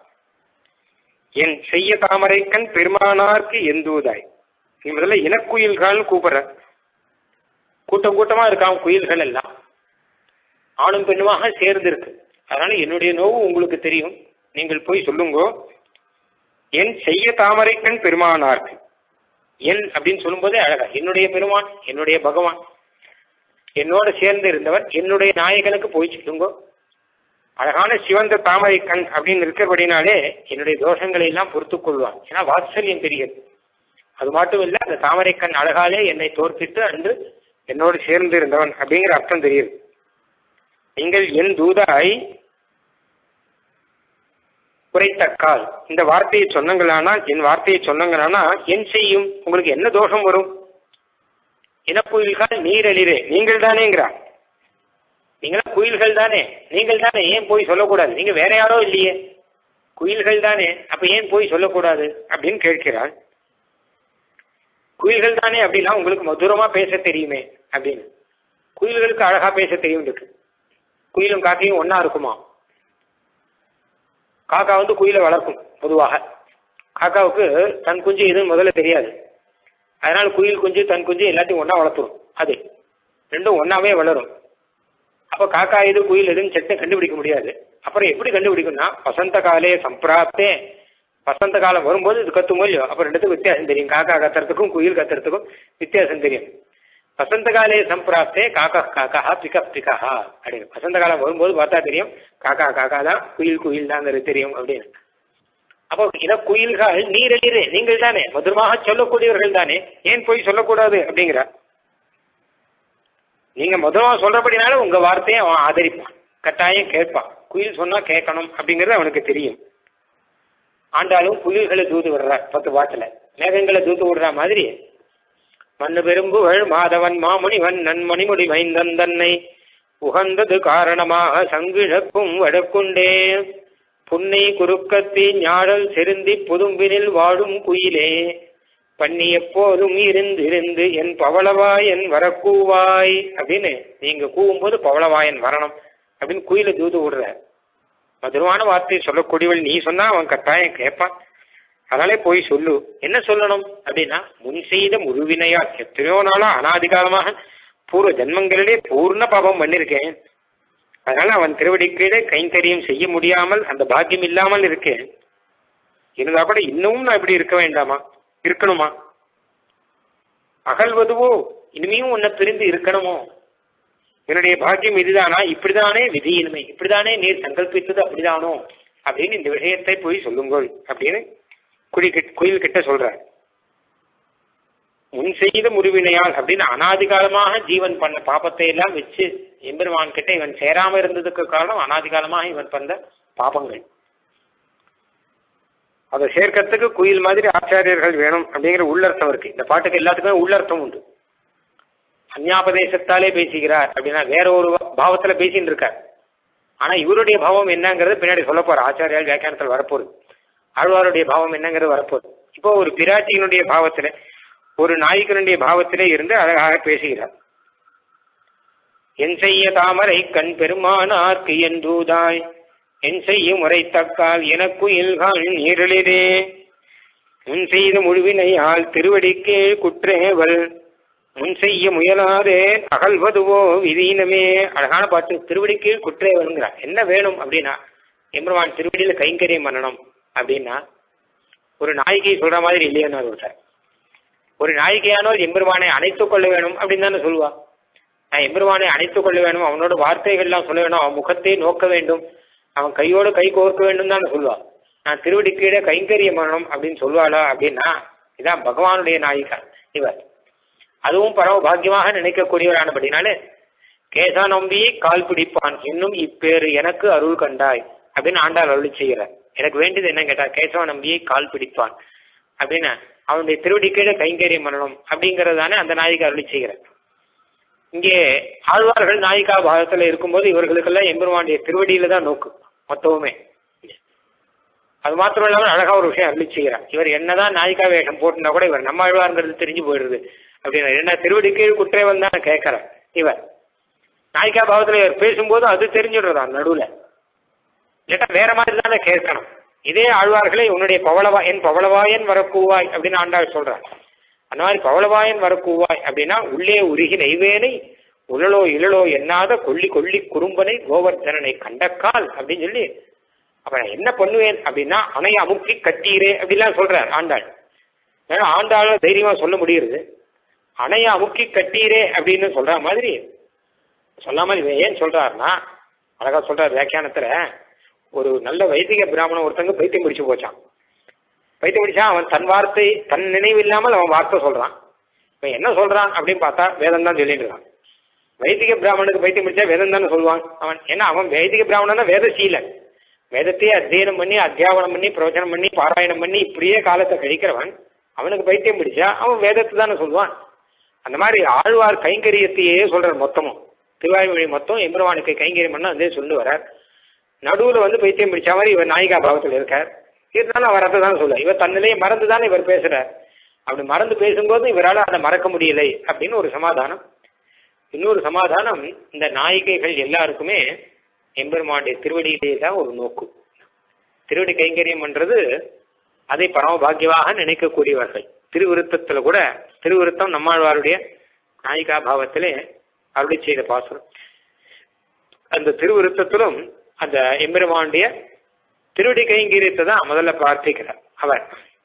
என் செய்ய தாமரைக்கண் பெருமானார்க்கு எந்தூதாய். நீ முதல்ல இனக்குயில்கள் கூப்பிடுற, கூட்டம் கூட்டமா இருக்கான் குயில்கள் எல்லாம், ஆணும் பெண்ணுமாக சேர்ந்து இருக்கு. அதனால என்னுடைய நோவு உங்களுக்கு தெரியும், நீங்கள் போய் சொல்லுங்கோ. என் செய்ய தாமரைக்கண் பெருமானார்க்கு, என் அப்படின்னு சொல்லும் போதே அழகா, என்னுடைய பெருமான், என்னுடைய பகவான், என்னோட சேர்ந்து இருந்தவர், என்னுடைய நாயகனுக்கு போய் சொல்லுங்கோ. அழகான சிவந்த தாமரை கண் அப்படின்னு இருக்கிறபடினாலே என்னுடைய தோஷங்களை எல்லாம் பொறுத்துக் கொள்வான். ஏன்னா வாத்சல்யம் தெரியுது. அது மட்டும் இல்ல, அந்த தாமரை கண் அழகாலே என்னை தோற்பித்து அன்று என்னோடு சேர்ந்து இருந்தவன் அப்படிங்கிற அர்த்தம் தெரியுது. நீங்கள் என் தூதாய் குறைத்தக்கால், இந்த வார்த்தையை சொன்னங்களானால், என் வார்த்தையை சொன்னங்களானா என் செய்யும், உங்களுக்கு என்ன தோஷம் வரும்? இனக்குயில்கள் நீரழிரே, நீங்கள் தானேங்கிறார். நீங்களா குயில்கள் தானே, நீங்கள் தானே, ஏன் போய் சொல்லக்கூடாது? நீங்க வேற யாரோ இல்லையே, குயில்கள் தானே, அப்ப ஏன் போய் சொல்லக்கூடாது அப்படின்னு கேட்கிறாள். குயில்கள் தானே அப்படின்னா உங்களுக்கு மதுரமா பேச தெரியுமே அப்படின்னு. குயில்களுக்கு அழகா பேச தெரியும் இருக்கு. குயிலும் காக்கையும் ஒன்னா இருக்குமா? காக்கா வந்து குயிலை வளர்க்கும். பொதுவாக காக்காவுக்கு தன் குஞ்சு எதுவும் முதல்ல தெரியாது. அதனால குயில் குஞ்சு தன் குஞ்சு எல்லாத்தையும் ஒன்னா வளர்த்துரும். அது ரெண்டும் ஒன்னாவே வளரும். அப்ப காக்கா எது குயில் எதுன்னு சட்டை கண்டுபிடிக்க முடியாது. அப்புறம் எப்படி கண்டுபிடிக்கும்னா, வசந்த காலே சம்பிராப்தே, வசந்த காலம் வரும்போது இது கத்துமோ இல்லையோ, அப்ப ரெண்டுத்துக்கும் வித்தியாசம் தெரியும். காக்கா கத்துறதுக்கும் குயில் கத்துறதுக்கும் வித்தியாசம் தெரியும். வசந்த காலே சம்பிராப்தே காக்கா காக்கா பிகா பிகா அப்படின்னு. வசந்த காலம் வரும்போது பார்த்தா தெரியும் காக்கா காக்கா தான், குயில் குயில் தான் தெரியும் அப்படின்னு. அப்போ இத குயில்கள் நீரெளிரே, நீங்கள் தானே மதுரமாக சொல்லக்கூடியவர்கள் தானே, ஏன் போய் சொல்லக்கூடாது அப்படிங்கிற. நீங்க மதுரமாக சொல்றபடினால உங்க வார்த்தையை அவன் ஆதரிப்பான், கட்டாயம் கேட்பான். குயில் சொன்னா கேட்கணும் அப்படிங்கிறது அவனுக்கு தெரியும். ஆண்டாலும் குயில்களை தூது விடுறார் 10 பாட்டுல, மேகங்களை தூது விடுற மாதிரி மண்ணு பெரும்புகள் மாதவன் மாமுனிவன் நன்மணிமுடி வைந்தன் தன்னை உகந்தது காரணமாக சங்கிழக்கும் வடக்குண்டே புன்னை குறுக்கத்தி ஞாழல் செருந்தி புதும்பினில் வாடும் குயிலே பண்ணி எப்போதும் இருந்து என் பவளவாயன் வரக்கூவாய் அப்படின்னு, நீங்க கூவும்போது பவளவாயன் வரணும் அப்படின்னு குயில தூது விடுற. மதுரமான வார்த்தையை சொல்லக்கூடியவள் நீ சொன்னா அவன் கட்டாயம் கேட்பான். அதனாலே போய் சொல்லு. என்ன சொல்லணும் அப்படின்னா, முன் செய்த முழுவினையா எத்தனையோ நாளா அனாதிகாலமாக பூர்வ ஜென்மங்களிலே பூர்ண பாபம் பண்ணிருக்கேன். அதனால அவன் திருவடிக்கீழே கைங்கரியம் செய்ய முடியாமல் அந்த பாக்கியம் இல்லாமல் இருக்கேன். இருந்தா கூட இன்னமும் நான் இப்படி இருக்க வேண்டாமா, இருக்கணுமா? அகல்வதுவோ, இனிமையும் உன்னை பிரிந்து இருக்கணுமோ? என்னுடைய பாக்கியம் இதுதானா? இப்படிதானே விதியின்மை, இப்படிதானே நீர் சங்கல்பித்தது அப்படிதானோ அப்படின்னு இந்த விஷயத்தை போய் சொல்லுங்கள் அப்படின்னு குயில் கிட்ட சொல்ற. முன் செய்த முறிவினையால் அப்படின்னு அனாதிகாலமாக ஜீவன் பண்ண பாபத்தை எல்லாம் வச்சு எம்பெருமான் கிட்ட இவன் சேராம இருந்ததுக்கு காரணம் அனாதிகாலமாக இவன் பண்ண பாபங்கள். அதை சேர்க்கறதுக்கு குயில் மாதிரி ஆச்சாரியர்கள் வேணும் அப்படிங்கிற உள்ளர்த்தம் இருக்கு. இந்த பாட்டுக்கு எல்லாத்துக்குமே உள்ளர்த்தம் உண்டு. அந்யாபதேசத்தாலே பேசுகிறார் அப்படின்னா வேற ஒரு பாவத்துல பேசின்னு இருக்கார். ஆனா இவருடைய பாவம் என்னங்கிறது பின்னாடி சொல்ல போற ஆச்சாரியால் வியாக்கியானத்தில் வரப்போகுது. ஆழ்வாருடைய பாவம் என்னங்கிறது வரப்போகுது. இப்போ ஒரு பிராட்டியினுடைய பாவத்திலே, ஒரு நாயகனுடைய பாவத்திலே இருந்து அழகாக பேசுகிறார். என் செய்ய தாமரை கண் பெருமானார்க்கு என்றூதாய் என் செய்ய முறை தக்கால் எனக்கு இல்கான் நீரளிரே முன் செய்த முழுவினையால் திருவடிக்கே குற்றேவல் முன் செய்ய முயலாதே அகல்வதுவோ விதீனமே. அழகான பாட்டு. திருவடிக்கு குற்றேவல்ங்கிறார். என்ன வேணும் அப்படின்னா, எம்பெருமான் திருவடியில கைங்கரியம் பண்ணணும் அப்படின்னா, ஒரு நாயகி சொல்ற மாதிரி இல்லையா சார். ஒரு நாயகியானோர் எம்பெருமானை அணைத்துக் கொள்ள வேணும் அப்படின்னு தானே சொல்லுவா. நான் எம்பெருமானை அணைத்துக் கொள்ள வேணும், அவனோட வார்த்தைகள்லாம் சொல்ல வேணும், அவன் முகத்தை நோக்க வேண்டும், அவன் கையோடு கை கோர்க்க வேண்டும் தானே சொல்லுவா. நான் திருவடி கீழே கைங்கரியம் பண்ணணும் அப்படின்னு சொல்லுவாளா அப்படின்னா, இதான் பகவானுடைய நாயிகா இவர். அதுவும் பரம பாக்கியமாக நினைக்கக்கூடியவரானபடினாலே கேசா நம்பி கால் பிடிப்பான் இன்னும் இப்பேறு எனக்கு அருள் கண்டாய் அப்படின்னு ஆண்டாள் அருளி செய்கிறார். எனக்கு வேண்டியது என்ன கேட்டா, கேசவ நம்பியை கால் பிடிப்பான் அப்படின்னு அவனுடைய திருவடி கீழே கைங்கரியம் பண்ணணும் அப்படிங்கறதானே அந்த நாயிகா அருளி செய்கிறார். இங்கே ஆழ்வார்கள் நாயிகா பாகத்துல இருக்கும்போது இவர்களுக்கெல்லாம் எம்பெருமானுடைய திருவடியில தான் நோக்கு மொத்தவுமே. அது மாத்திரம் இல்லாமல் அழகா ஒரு விஷயம் அருளி செய்கிறார். இவர் என்னதான் நாயிகா வேஷம் போட்டுனா கூட இவர் நம்ம ஆழ்வார்ங்கிறது தெரிஞ்சு போயிடுது அப்படின்னா, என்ன திருவடி கீழ் குற்றேவன் தான் கேட்கிறார். இவர் நாயிகா பாவத்துல இவர் பேசும்போது அது தெரிஞ்சுடுறதான் நடுவுல, இல்லாட்டா வேற மாதிரி தானே கேட்கணும். இதே ஆழ்வார்களை உன்னுடைய என் பவளவாயன் வரக்கூவாய் அப்படின்னு ஆண்டாள் சொல்றார். அந்த மாதிரி பவளவாயன் வரக்கூவாய் அப்படின்னா, உள்ளே உருகி நெய்வேனை உழலோ இழலோ எண்ணாத கொல்லி கொல்லி குறும்பனை கோவர்தனனை கண்டக்கால் அப்படின்னு சொல்லி, அப்ப நான் என்ன பண்ணுவேன் அப்படின்னா, அணைய அமுக்கி கட்டீரே அப்படிலாம் சொல்றார் ஆண்டாள். ஏன்னா ஆண்டாள் தைரியமா சொல்ல முடியுது. அணைய அமுக்கி கட்டீரே அப்படின்னு சொல்ற மாதிரி சொல்லாமல் ஏன் சொல்றாருன்னா, அழகா சொல்றார் வியாக்கியானத்துல. ஒரு நல்ல வைதிக பிராமணன் ஒருத்தங்க பைத்தியம் பிடிச்சு போச்சான். பைத்தியம் பிடிச்சா அவன் தன் வார்த்தை தன் நினைவு இல்லாமல் அவன் வார்த்தை சொல்றான். இப்ப என்ன சொல்றான் அப்படின்னு பார்த்தா வேதம் தான் சொல்லிட்டு இருக்கான். வைதிக பிராமணனுக்கு பைத்தியம் பிடிச்சா வேதம் தானே சொல்லுவான் அவன். ஏன்னா அவன் வைதிக பிராமணனா வேதசீலன், வேதத்தையே அத்தியனம் பண்ணி அத்தியாவனம் பண்ணி பிரவச்சனம் பண்ணி பாராயணம் பண்ணி இப்படியே காலத்தை கழிக்கிறவன். அவனுக்கு பைத்தியம் பிடிச்சா அவன் வேதத்தை தானே சொல்லுவான். அந்த மாதிரி ஆழ்வார் கைங்கரியத்தையே சொல்றார். மொத்தமும் திருவாய்மொழி மொத்தம் எம்பெருமானுக்கு கைங்கரியம் பண்ண அதே சொல்லு வரார். நடுவுல வந்து பைத்தியம் பிடிச்ச மாதிரி இவர் நாயிகா பாவத்தில் இருக்கார். இருந்தாலும் அவர் அதை தான் சொல்லுவார். இவர் தன்னிலையை மறந்துதானே இவர் பேசுறார். அப்படி மறந்து பேசும்போது இவரால் அதை மறக்க முடியலை அப்படின்னு ஒரு சமாதானம். இன்னொரு சமாதானம், இந்த நாயிகைகள் எல்லாருக்குமே எம்பெருமானுடைய திருவடியிலே தான் ஒரு நோக்கு. திருவடி கைங்கரியம் பண்றது அதை பரம பாக்கியமாக நினைக்கக்கூடியவர்கள். திருவிருத்தத்துல கூட, திருவிருத்தம் நம்மாழ்வாருடைய நாயிகா பாவத்திலே அருளி செய்த பாசுரம். அந்த திருவிருத்தத்திலும் அந்த எம்பெருமானுடைய திருவடி கைங்கரியத்தை தான் முதல்ல பிரார்த்திக்கிறார். அவர்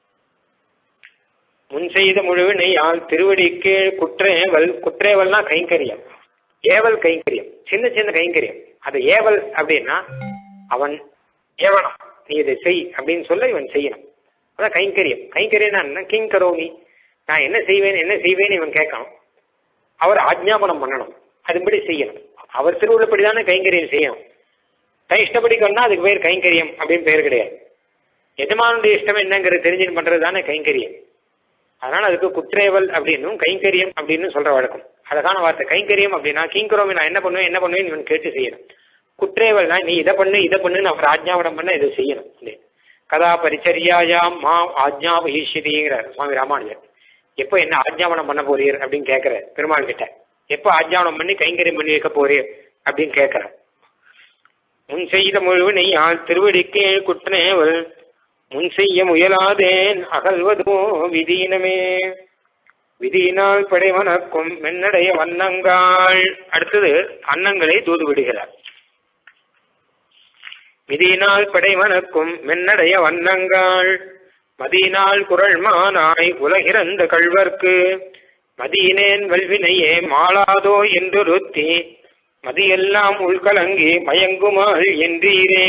முன் செய்த முழுவினை யாழ் திருவடிக்கு குற்றேவல். குற்றேவல்னா கைங்கரியம், ஏவல் கைங்கரியம், சின்ன சின்ன கைங்கரியம். அது ஏவல் அப்படின்னா அவன் ஏவனம், நீ இதை செய் அப்படின்னு சொல்ல இவன் செய்யணும். அதான் கைங்கரியம். கைங்கரியம்னா என்ன? கிங் கரோமி, நான் என்ன செய்வேன்னு இவன் கேட்கணும். அவர் ஆஜ்ஞாபனம் பண்ணணும், அதுபடி செய்யணும். அவர் திருவுள்ளப்படிதானே கைங்கரியம் செய்யணும். தன் இஷ்டப்படி கொண்டா அதுக்கு பேர் கைங்கரியம் அப்படின்னு பேர் கிடையாது. எஜமானுடைய இஷ்டம் என்னங்கிறது தெரிஞ்சுன்னு பண்றது தானே கைங்கரியம். அதனால அதுக்கு குற்றேவல் அப்படின்னும் கைங்கரியம் அப்படின்னு சொல்ற வழக்கம். அழகான வார்த்தை. கைங்கரியம் அப்படின்னா கிங்கரோமி, நான் என்ன பண்ணுவேன் இவன் கேட்டு செய்யணும். குற்றேவல்னா நீ இதை பண்ணுன்னு அவர் ஆஜ்ஞாபனம் பண்ண இதை செய்யணும். கதா பரிச்சரியாயாம் மா ஆஜ்ஞா வகிஷ்யதிங்கிறார் சுவாமி ராமானுஜர். எப்போ என்ன ஆஜ்ஞாபனம் பண்ண போறீர் அப்படின்னு கேட்கிற பெருமாள் கிட்ட. எப்போ ஆஜ்ஞாபனம் பண்ணி கைங்கரியம் பண்ணி வைக்க போறீர் அப்படின்னு கேட்கிற. முன் செய்த முழுவினை யாழ் திருவடிக்கே குற்றேவல் முன் செய்ய முயலாதேன் அகல்வதோ விதீனமே விதியினால் படைவனக்கும் மென்னடைய வண்ணங்காள். அடுத்தது அன்னங்களை தூது விடுகிறார். விதியினால் படைவனக்கும் மென்னடைய வண்ணங்காள் மதியினால் குரல் மானாய் உலகிறந்த கள்வர்க்கு மதியினேன் வல்வினையே மாளாதோ என்றொருத்தி மதியெல்லாம் உள்கலங்கி மயங்குமாள் என்றீரே.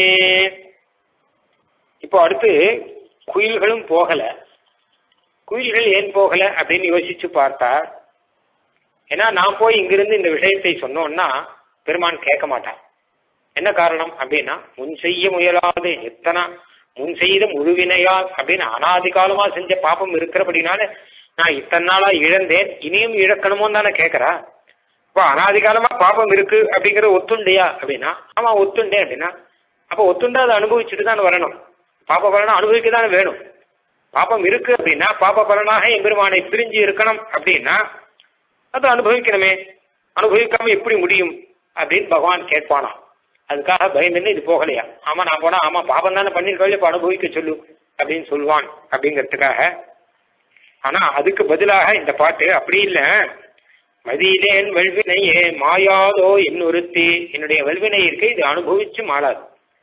இப்போ அடுத்து குயில்களும் போகல. குயில்கள் ஏன் போகல அப்படின்னு யோசிச்சு பார்த்தா, ஏன்னா நான் போய் இங்கிருந்து இந்த விஷயத்தை சொன்னோம்னா பெருமான் கேட்க மாட்டான். என்ன காரணம் அப்படின்னா, முன் செய்ய முயலாது எத்தனை முன் செய்த முழுவினையா அப்படின்னு அனாதி காலமா செஞ்ச பாப்பம் இருக்கிறபடினால நான் இத்தனை நாளா இழந்தேன், இனியும் இழக்கணுமோன்னு தானே கேட்கறா. இப்போ அனாதி காலமா பாப்பம் இருக்கு அப்படிங்கிற ஒத்துண்டையா அப்படின்னா, ஆமா ஒத்துண்டேன் அப்படின்னா, அப்போ ஒத்துண்டா அதை அனுபவிச்சுட்டு தான் வரணும். பாப்ப பலனை அனுபவிக்க தானே வேணும். பாப்பம் இருக்கு அப்படின்னா பாப்ப பலனாக எம்பெருமானை பிரிஞ்சு இருக்கணும் அப்படின்னா அதை அனுபவிக்கணுமே. அனுபவிக்காம எப்படி முடியும் அப்படின்னு பகவான் கேட்பானா. அதுக்காக பயந்துன்னு இது போகலையா. ஆமா நான் போனா ஆமா பாபம் தானே பண்ணிருக்கோம், இப்ப அனுபவிக்க சொல்லு அப்படின்னு சொல்லுவான் அப்படிங்கிறதுக்காக. ஆனா அதுக்கு பதிலாக இந்த பாட்டு அப்படி இல்லை. மதியிலேன் வல்வினையே மாயாதோ என்னொருத்தி, என்னுடைய வல்வினை இருக்கு, இது அனுபவிச்சு மாறாது.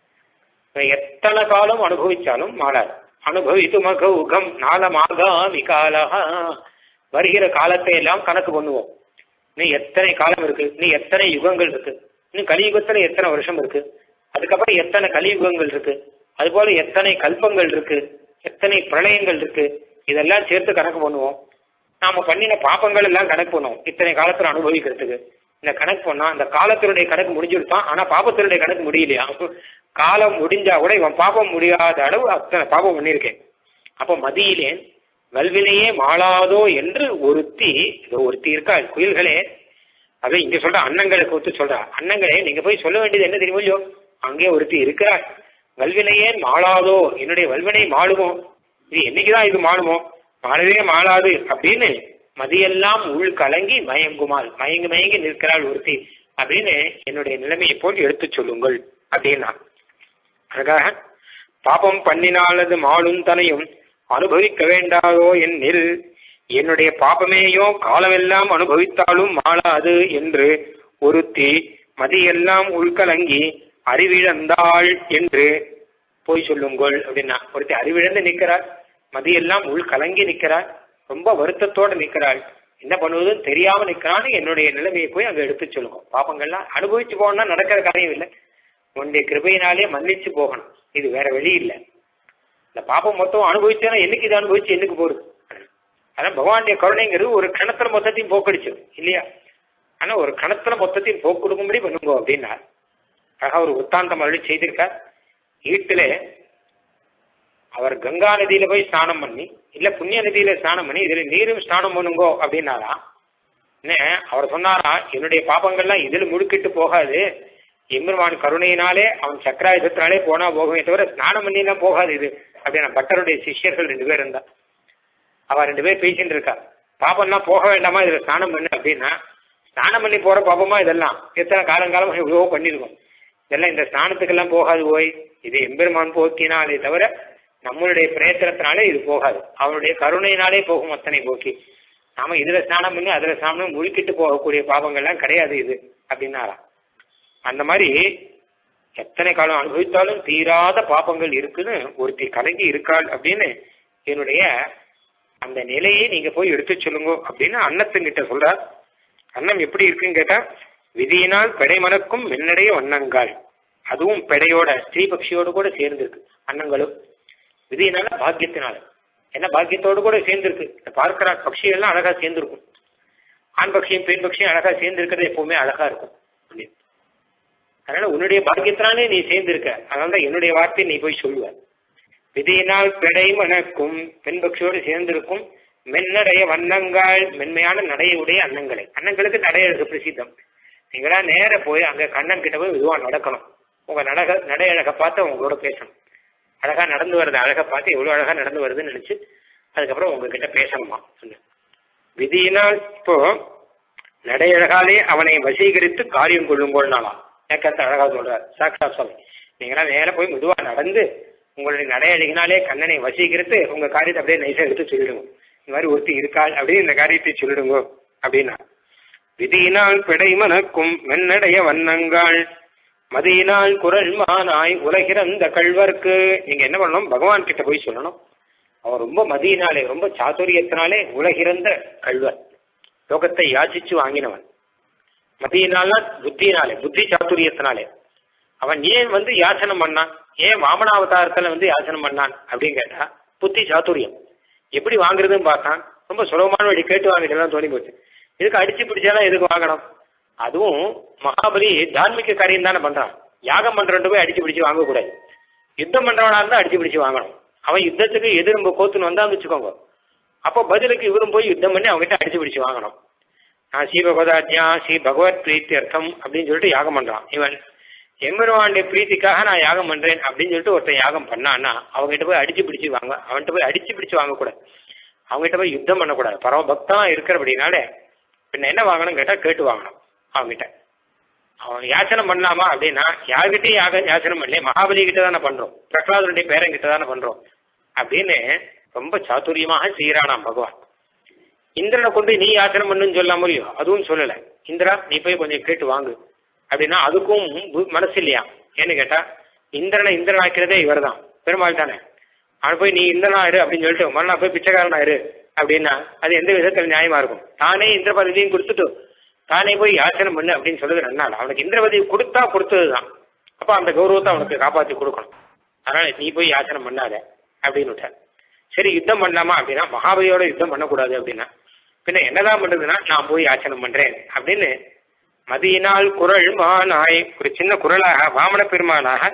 எத்தனை காலம் அனுபவிச்சாலும் மாறாது. அனுபவித்து மகௌகம் நாளமாகாமி காலஹா, வருகிற காலத்தை எல்லாம் கணக்கு பண்ணுவோம். நீ எத்தனை காலம் இருக்கு, நீ எத்தனை யுகங்கள் இருக்கு, இன்னும் கலியுகத்துல எத்தனை வருஷம் இருக்கு, அதுக்கப்புறம் எத்தனை கலியுகங்கள் இருக்கு, அதுபோல எத்தனை கல்பங்கள் இருக்கு, எத்தனை பிரளயங்கள் இருக்கு, இதெல்லாம் சேர்த்து கணக்கு பண்ணுவோம். நாம பண்ணின பாப்பங்கள் எல்லாம் கணக்கு பண்ணுவோம் இத்தனை காலத்துல அனுபவிக்கிறதுக்கு. இந்த கணக்கு பண்ணா அந்த காலத்தினுடைய கணக்கு முடிஞ்சுடுத்தான், ஆனா பாப்பத்தினுடைய கணக்கு முடியலையா. காலம் முடிஞ்சா கூட இவன் பாப்பம் முடியாத அளவு அத்தனை பாப்பம் பண்ணியிருக்கேன். அப்போ மதியிலேன் வல்வினையே மாளாதோ என்று ஒருத்தி இருக்கா. குயில்களே, அதை இங்க சொல்ற அன்னங்களுக்கு ஒத்து சொல்ற. அன்னங்களே நீங்க போய் சொல்ல வேண்டியது என்ன தெரியுமோ இல்லையோ, அங்கே ஒருத்தி இருக்கிறாள். வல்வினையே மாளாதோ, என்னுடைய வல்வினை மாளுமோ, இது என்னைக்குதான் இது மாளுமோ, மாளவே மாளாது அப்படின்னு மதியெல்லாம் உள் கலங்கி மயங்குமாள், மயங்கி நிற்கிறாள் ஒருத்தி அப்படின்னு என்னுடைய நிலைமையை போட்டு எடுத்து சொல்லுங்கள் அப்படின்னா. அதுக்காக பாபம் பண்ணினாலது மாளும் தனையும் அனுபவிக்க வேண்டாதோ என்னில், என்னுடைய பாபமேயோ காலமெல்லாம் அனுபவித்தாலும் மாளாது என்று ஒருத்தி மதியெல்லாம் உள்கலங்கி அறிவிழந்தாள் என்று போய் சொல்லுங்கள் அப்படின்னா. ஒருத்தி அறிவிழந்து நிற்கிறாள், மதியெல்லாம் உள்கலங்கி நிற்கிறாள், ரொம்ப வருத்தத்தோடு நிற்கிறாள், என்ன பண்ணுவதுன்னு தெரியாம நிற்கிறான்னு என்னுடைய நிலைமையை போய் அங்க எடுத்து சொல்லுங்க. பாப்பங்கள்லாம் அனுபவிச்சு போகணும்னா நடக்கிற காரியம் இல்லை, உன்னுடைய கிருபையினாலே மன்னிச்சு போகணும், இது வேற வழி இல்லை. இந்த பாப்பம் மொத்தம் அனுபவிச்சா என்னைக்கு இது அனுபவிச்சு என்னைக்கு போறது. ஆனா பகவானுடைய கருணைங்கிறது ஒரு கணத்துல மொத்தத்தையும் போக்கடிச்சு இல்லையா. ஆனா ஒரு கணத்துல மொத்தத்தையும் போக்கு கொடுக்கும்படி பண்ணுங்க அப்படின்னா ஒரு உத்தாந்தம் அருளி செய்திருக்கார். வீட்டுல அவர் கங்கா நதியில போய் ஸ்நானம் பண்ணி இல்ல புண்ணிய நதியில ஸ்நானம் பண்ணி இதுல நீரும் ஸ்நானம் பண்ணுங்கோ அப்படின்னாரா. என்ன அவர் சொன்னாரா, என்னுடைய பாப்பங்கள்லாம் இதுல முழுக்கிட்டு போகாது, எம்பெருமான் கருணையினாலே அவன் சக்கராயுதத்தினாலே போனா போகவே தவிர ஸ்நானம் பண்ணிலாம் போகாது இது அப்படின்னா. பட்டருடைய சிஷ்யர்கள் 2 பேர் இருந்தா, அவ 2 பேர் பேசிட்டு இருக்கா. பாப்பம்லாம் போக வேண்டாமா இதுல ஸ்நானம் பண்ணு அப்படின்னா, ஸ்நானம் பண்ணி போற பாப்பமா இதெல்லாம் எத்தனை காலங்காலம் எவ்வளவோ பண்ணிருக்கோம், இதெல்லாம் இந்த ஸ்நானத்துக்கெல்லாம் போகாது போய், இது எம்பெருமான் போக்கினாலே தவிர நம்மளுடைய பிரயத்தனத்தினாலே இது போகாது, அவனுடைய கருணையினாலே போகும் அத்தனை போக்கி. நாம இதுல ஸ்நானம் பண்ணி அதுல ஸ்நானம் முழுக்கிட்டு போகக்கூடிய பாவங்கள்லாம் கிடையாது இது அப்படின்னாரா. அந்த மாதிரி எத்தனை காலம் அனுபவித்தாலும் தீராத பாப்பங்கள் இருக்குன்னு ஒருத்தி கலங்கி இருக்காள் அப்படின்னு என்னுடைய அந்த நிலையை நீங்க போய் எடுத்து சொல்லுங்க அப்படின்னு அன்னத்துங்கிட்ட சொல்றார். அன்னம் எப்படி இருக்குன்னு கேட்டா, விதியினால் படைமனக்கும் மென்னடைய வண்ணங்காள் அதுவும் பெடையோட ஸ்ரீபக்ஷியோடு கூட சேர்ந்துருக்கு அன்னங்களும். விதியினால பாக்கியத்தினால என்ன பாக்கியத்தோடு கூட சேர்ந்துருக்கு. பார்க்கிற பட்சிகள்லாம் அழகா சேர்ந்துருக்கும். ஆண் பட்சியும் பெண் பட்சியும் அழகா சேர்ந்துருக்கிறது எப்பவுமே அழகா இருக்கும். அதனால உன்னுடைய பாக்கியத்தினாலே நீ சேர்ந்திருக்க. அதனால என்னுடைய வார்த்தை நீ போய் சொல்லுவ. விதியினால் பெடை மணக்கும் பெண் பட்சியோடு சேர்ந்திருக்கும் மென்னடைய வண்ணங்கள் மென்மையான நடையுடைய அன்னங்களை. அன்னங்களுக்கு நடையழகு பிரசித்தம். நீங்களா நேர போய் அங்க கண்ணன் கிட்ட போய் மெதுவா நடக்கணும். உங்க நடையழகை பார்த்து உங்களோட பேசணும். அழகா நடந்து வருது அழகை பார்த்து எவ்வளவு அழகா நடந்து வருதுன்னு நினைச்சு அதுக்கப்புறம் உங்ககிட்ட பேசணுமா சொல்லு. விதியினால் இப்போ நடையழகாலே அவனை வசீகரித்து காரியம் கொள்ளும்போதுனாலாம் ஏக்கத்தை அழகா சொல்றார் சாக்ஷா சுவாமி. நீங்களா நேர போய் மெதுவா நடந்து உங்களுடைய நடையழகினாலே கண்ணனை வசீகரித்து உங்க காரியத்தை அப்படியே நைசா எடுத்து சொல்லிடுங்க. இந்த மாதிரி ஒருத்தி இருக்காள் அப்படின்னு இந்த காரியத்தை சொல்லிடுங்க அப்படின்னா. விதியினால் பிடை மணக்கும் மென்னடைய வண்ணங்கள் மதியினால் குரல் மானாய் உலகிறந்த கள்வர்க்கு. நீங்க என்ன பண்ணணும், பகவான் கிட்ட போய் சொல்லணும். அவன் ரொம்ப மதியினாலே ரொம்ப சாதுரியத்தினாலே உலகிறந்த கள்வர், லோகத்தை யாச்சிச்சு வாங்கினவன். மதியினால புத்தியினாலே புத்தி சாதுரியத்தினாலே அவன் ஏன் யாசனம் பண்ணான், ஏன் வாமனாவதாரத்துல யாசனம் பண்ணான் அப்படின்னு கேட்டா புத்தி சாதுரியம். எப்படி வாங்குறதுன்னு பார்த்தான். ரொம்ப சுலபமான வழி கேட்டு வாங்கிட்டு தோணி போச்சு. இதுக்கு அடிச்சு பிடிச்சாலும் எதுக்கு வாங்கணும். அதுவும் மகாபலி தார்மிக காரியம் தானே பண்றான். யாகம் பண்றவன் போய் அடிச்சு பிடிச்சு வாங்கக்கூடாது. யுத்தம் பண்றவனா இருந்தா அடிச்சு பிடிச்சு வாங்கணும். அவன் யுத்தத்துக்கு எதிர்ப்பு கோத்துன்னு வந்தான்னு வச்சுக்கோங்க. அப்போ பதிலுக்கு இவரும் போய் யுத்தம் பண்ணி அவங்ககிட்ட அடிச்சு பிடிச்சு வாங்கணும். நான் ஸ்ரீ பகவதாத்யா ஸ்ரீ பகவத் பிரீத்தி அர்த்தம் அப்படின்னு சொல்லிட்டு யாகம் பண்றான். இவன் எம்பெருமானுடைய பிரீத்திக்காக நான் யாகம் பண்றேன் அப்படின்னு சொல்லிட்டு ஒருத்தன் யாகம் பண்ணான்னா அவங்ககிட்ட போய் அடிச்சு பிடிச்சு வாங்க, அவன்கிட்ட போய் அடிச்சு பிடிச்சு வாங்கக்கூடாது. அவங்ககிட்ட போய் யுத்தம் பண்ணக்கூடாது. பரம பக்தமா இருக்கிற அப்படின்னாலே பின்ன என்ன வாங்கணும் கேட்டா கேட்டு வாங்கணும். அவங்ககிட்ட அவன் யாச்சனை பண்ணலாமா அப்படின்னா யார்கிட்டையும் யாச்சனை பண்ணல, மகாபலி கிட்ட தானே பண்றோம், பிரகலாதனுடைய பேரன் கிட்ட தானே பண்றோம் அப்படின்னு ரொம்ப சாதுரியமாக செய்யறானாம் பகவான். இந்திரனை கொண்டு நீ யாச்சனை பண்ணுன்னு சொல்லாம இல்லையோ, அதுவும் சொல்லலை. இந்திரா நீ போய் கொஞ்சம் கேட்டு வாங்கு அப்படின்னா அதுக்கும் மனசு இல்லையா. ஏன்னு கேட்டா இந்திரனை இந்திரன் ஆக்கிறதே இவர் தான், பெருமாள் தானே. அவன் போய் நீ இந்திரனா இரு அப்படின்னு சொல்லிட்டு மறுநாள் போய் பிச்சைக்காரனா இரு அப்படின்னா அது எந்த விதத்தில் நியாயமா இருக்கும். தானே இந்திர பதவியும் கொடுத்துட்டு தானே போய் யாச்சனை பண்ணு அப்படின்னு சொல்லுது நன்னாள். அவனுக்கு இந்திர பதவி கொடுத்தா கொடுத்ததுதான். அப்ப அந்த கௌரவத்தை அவனுக்கு காப்பாற்றி கொடுக்கணும். அதனால நீ போய் யாச்சனை பண்ணாத அப்படின்னு விட்டார். சரி யுத்தம் பண்ணலாமா அப்படின்னா மகாபலியோட யுத்தம் பண்ணக்கூடாது அப்படின்னா பின்ன என்னதான் பண்றதுன்னா நான் போய் யாச்சனை பண்றேன் அப்படின்னு மதியினால் குரல் மானாய் ஒரு சின்ன குரலாக வாமன பெருமானாக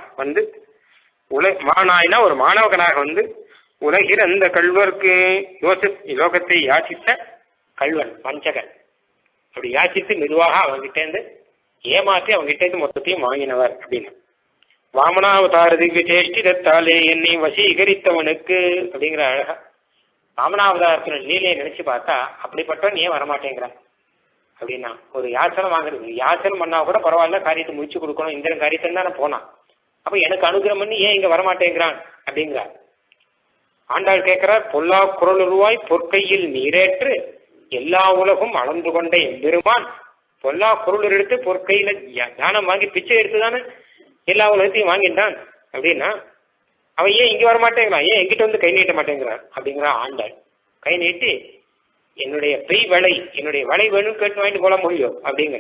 மானாய்னா ஒரு மாணவகனாக உலகில் அந்த கல்வர்க்கு லோகத்தை யாச்சித்த கல்வன் வஞ்சகன். அப்படி யாச்சித்து மெதுவாக அவங்கிட்டேருந்து ஏமாற்றி அவங்கிட்டேருந்து மொத்தத்தையும் வாங்கினவர் அப்படின்னு. வாமனாவதார திவ்ய சேஷ்டிதத்தாலே என்னை வசீகரித்தவனுக்கு அப்படிங்கிற அழகா வாமனாவதாரத்தின லீலையை நினைச்சு பார்த்தா அப்படிப்பட்டவன் ஏன் வரமாட்டேங்கிறான் அப்படின்னா ஒரு யாச்சனை வாங்குறது. யாச்சனை பண்ணா கூட பரவாயில்ல, காரியத்தை முடிச்சு கொடுக்கணும், இந்திரன் காரியத்தை தானே போனான். அப்ப எனக்கு அனுகிரகம் பண்ணி ஏன் இங்க வரமாட்டேங்கிறான் அப்படிங்கிறார். ஆண்டாள் கேட்கிறார், பொல்லா குரலுருவாய் பொற்கையில் நீரேற்று எல்லா உலகும் அளந்து கொண்ட எம்பெருமான் பொல்லா குரல் எடுத்து பொற்கையில தானம் வாங்கி பிச்சை எடுத்துதானே எல்லா உலகத்தையும் வாங்கிட்டான் அப்படின்னா அவன் ஏன் இங்க வரமாட்டேங்கிறான், ஏன் எங்கிட்ட கை நீட்ட மாட்டேங்கிறான் அப்படிங்கிற ஆண்டாள். கை நீட்டி என்னுடைய பெய் வளை என்னுடைய வளை வேணும்னு கேட்டு வாங்கிட்டு போல முடியும் அப்படிங்கிற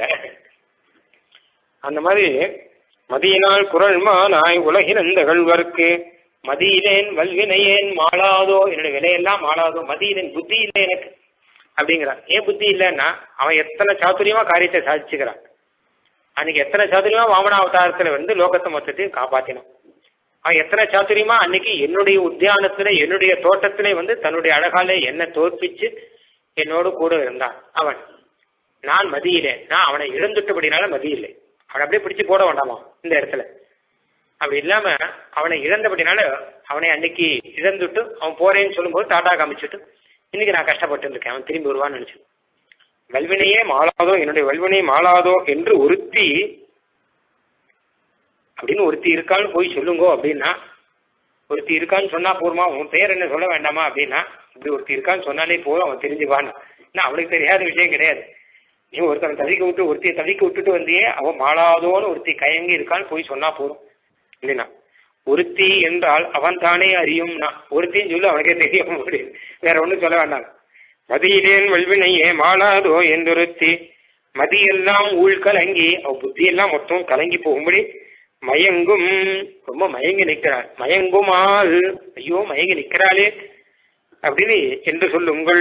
அந்த மாதிரி மதியினால் குரல் மானாய் உலகில் அந்த கல்வர்க்கு மதியிலேன் வல்வினையேன் மாளாதோ, என்னுடைய விலையெல்லாம் மாளாதோ, மதியிலேன் புத்தி இல்லை எனக்கு அப்படிங்கிறான். ஏன் புத்தி இல்லைன்னா அவன் எத்தனை சாதுரியமா காரியத்தை சாதிச்சுக்கிறான். அன்னைக்கு எத்தனை சாதுரியமா வாமனாவதாரத்துல லோகத்தை மொத்தத்தையும் காப்பாத்தினான். அவன் எத்தனை சாதுரியமா அன்னைக்கு என்னுடைய உத்தியானத்துல என்னுடைய தோட்டத்திலே தன்னுடைய அழகாலே என்ன தோற்பிச்சு என்னோடு கூட இருந்தான். அவன் நான் மதியிலே, நான் அவனை இழந்துட்டபடினால மதியில்லை, அவனை அப்படியே பிடிச்சு போட வேண்டாமா இந்த இடத்துல. அப்படி இல்லாம அவனை இழந்தபடினால அவனை அன்னைக்கு இழந்துட்டு அவன் போறேன்னு சொல்லும்போது டாட்டா காமிச்சுட்டு இன்னைக்கு நான் கஷ்டப்பட்டு இருக்கேன், அவன் திரும்பி வருவான்னு நினைச்சு. வல்வினையே மாளாதோ, என்னுடைய வல்வினை மாளாதோ என்று ஒருத்தி அப்படின்னு ஒருத்தி இருக்கான்னு போய் சொல்லுங்கோ அப்படின்னா, ஒருத்தி இருக்கான்னு சொன்னா போருமா, உன் பேர் என்ன சொல்ல வேண்டாமா அப்படின்னா, இப்படி ஒருத்தி இருக்கான்னு சொன்னாலே போதும் அவன் தெரிஞ்சுவான்னு. அவனுக்கு தெரியாத விஷயம் கிடையாது. நீ ஒருத்தனை ஒருத்தியை தவிக்க விட்டுட்டு வந்தியே, அவன் மாளாதோன்னு ஒருத்தி கயங்கி இருக்கான்னு போய் சொன்னா போதும் இல்லைன்னா. ஒருத்தி என்றால் அவன் தானே அறியும்னா, ஒருத்தின்னு சொல்லி அவனுக்கே தெரிய முடியும், வேற ஒன்றும் சொல்ல வேண்டாம். மதியிலேன் வல்வினையே மாளாதோ என்றொருத்தி மதியெல்லாம் ஊழ் கலங்கி அவ புத்தியெல்லாம் மொத்தம் கலங்கி போகும்படி மயங்கும், ரொம்ப மயங்கி நிற்கிறாள். மயங்குமாள், ஐயோ மயங்கி நிற்கிறாளே அப்படின்னு என்று சொல்லுங்கள்.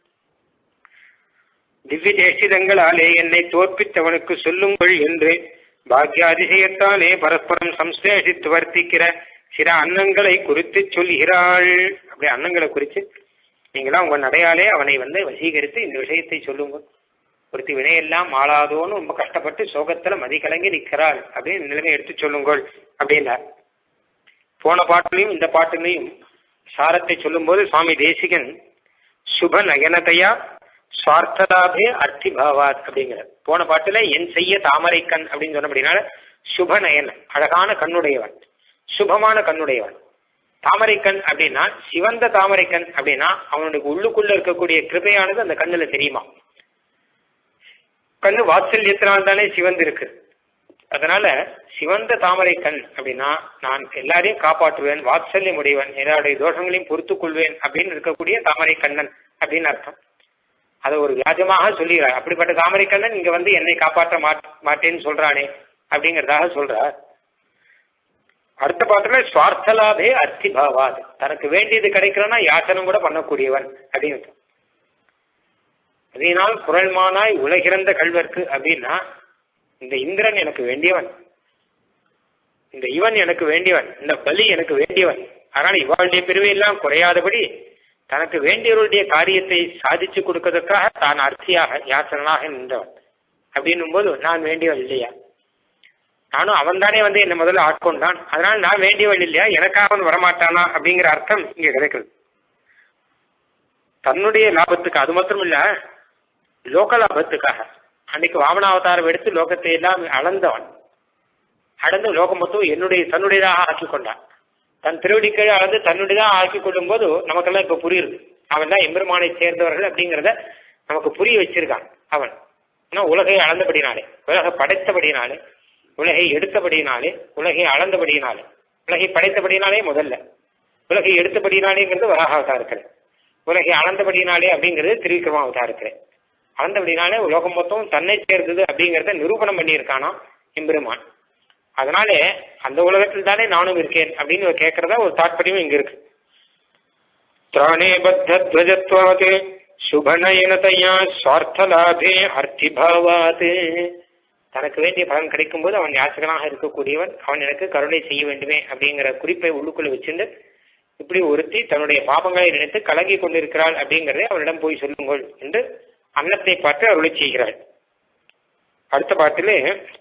திவ்ய சேஷ்டிதங்களாலே என்னை தோற்பித்தவனுக்கு சொல்லுங்கள் என்று பாக்யாதிசயத்தாலே பரஸ்பரம் சம்சேஷித்து வர்த்திக்கிற சில அன்னங்களை குறித்து சொல்கிறாள். அப்படி அன்னங்களை குறித்து நீங்களாம் உங்க நடையாலே அவனை வசீகரித்து இந்த விஷயத்தை சொல்லுங்க. ஒருத்தி வினையெல்லாம் ஆளாதோன்னு ரொம்ப கஷ்டப்பட்டு சோகத்துல மதிகலங்கி நிற்கிறாள் அப்படின்னு நிலைமை எடுத்து சொல்லுங்கள் அப்படின்னா. போன பாட்டிலையும் இந்த பாட்டிலையும் சாரத்தை சொல்லும் போது சுவாமி தேசிகன் சுப நயனதையா சுவார்த்ததாபே அர்த்திபாவாத் அப்படிங்கிற போன பாட்டுல என் செய்ய தாமரை கண் அப்படின்னு சொன்ன அப்படின்னால சுபநயன் அழகான கண்ணுடையவன், சுபமான கண்ணுடையவன். தாமரை கண் அப்படின்னா சிவந்த தாமரை கண் அப்படின்னா அவனுடைய உள்ளுக்குள்ள இருக்கக்கூடிய கிருபையானது அந்த கண்ணுல தெரியுமா. கண்ணு வாத்சல்யத்தினால் தானே சிவந்து இருக்கு. அதனால சிவந்த தாமரை கண் அப்படின்னா நான் எல்லாரையும் காப்பாற்றுவேன், வாத்சல்யம் உடையவன், எல்லாருடைய தோஷங்களையும் பொறுத்துக் கொள்வேன் அப்படின்னு இருக்கக்கூடிய தாமரை கண்ணன் அப்படின்னு அர்த்தம். அதை ஒரு வியாஜமாக சொல்லுகிறார். அப்படிப்பட்ட தாமரை கண்ணன் இங்க என்னை காப்பாற்ற மாட்டேன்னு சொல்றானே அப்படிங்கிறதாக சொல்றார். அடுத்த பாட்டுல சுவார்த்தலாபே அர்த்திபாவாது, தனக்கு வேண்டியது கிடைக்கிறன்னா யாசனம் கூட பண்ணக்கூடியவன் அப்படின்னு. அதனால் குரல்மானாய் உலகிறந்த கல்வர்க்கு அப்படின்னா இந்த இந்திரன் எனக்கு வேண்டியவன், இந்த இவன் எனக்கு வேண்டியவன், இந்த பலி எனக்கு வேண்டியவன். அதனால இவாளுடைய பிரிவையெல்லாம் குறையாதபடி தனக்கு வேண்டியவருடைய காரியத்தை சாதிச்சு கொடுக்கறதுக்காக தான் அர்த்தியாக யாசனாக நின்றவன் அப்படின்னும் போது நான் வேண்டியவன் இல்லையா, நானும் அவன் தானே என்னை முதல்ல ஆட்கொண்டான், அதனால நான் வேண்டியவன் இல்லையா, எனக்காக அவன் வரமாட்டானா அப்படிங்கிற அர்த்தம் இங்க கிடைக்கிறது. தன்னுடைய லாபத்துக்கு, அது மாத்திரம் இல்ல லோக லாபத்துக்காக அன்னைக்கு வாமனாவதாரம் எடுத்து லோகத்தை எல்லாம் அளந்தவன், அளந்து லோகம் மொத்தம் தன்னுடையதாக ஆக்கி கொண்டான். தன் திருவடிக்கை அளந்து தன்னுடையதாக ஆக்கி கொள்ளும் போது நமக்கெல்லாம் இப்ப புரியுது அவன் தான் எம்பெருமானை சேர்ந்தவர்கள் அப்படிங்கிறத நமக்கு புரிய வச்சிருக்கான் அவன். ஆனா உலகை அளந்தபடினாலே, உலகை படைத்தபடினாலே, உலகை எடுத்தபடினாலே, உலகை அளந்தபடினாலே, உலகை படைத்தபடினாலே முதல்ல, உலகை எடுத்தபடினாலேங்கிறது வராகாவதாரத்தில், உலகை அளந்தபடினாலே அப்படிங்கிறது திருவிக்ரமாவதாரத்தில். அளந்தபடினாலே உலகம் மொத்தம் தன்னை சேர்ந்தது அப்படிங்கிறத நிரூபணம் பண்ணியிருக்கானா எம்பெருமான். அதனாலே அந்த உலகத்தில் தானே நானும் இருக்கேன் அப்படின்னு கேட்கறதா ஒரு தாற்பயமும் இங்க இருக்கு. திராணே பத்தத்வஜத்வாத் சுபநயனதையா சுவார்த்தலாபே அர்த்திபாவாத், தனக்கு வேண்டிய பலன் கிடைக்கும் போது அவன் யாசகனாக இருக்கக்கூடியவன், அவன் எனக்கு கருணை செய்ய வேண்டுமே அப்படிங்கிற குறிப்பை உள்ளுக்குள்ள வச்சிருந்து இப்படி ஒருத்தி தன்னுடைய பாபங்களை நினைத்து கலங்கி கொண்டிருக்கிறாள் அப்படிங்கிறதை அவனிடம் போய் சொல்லுங்கள் என்று அன்னத்தை பார்த்து அருளை செய்கிறாள். அடுத்த பாட்டிலே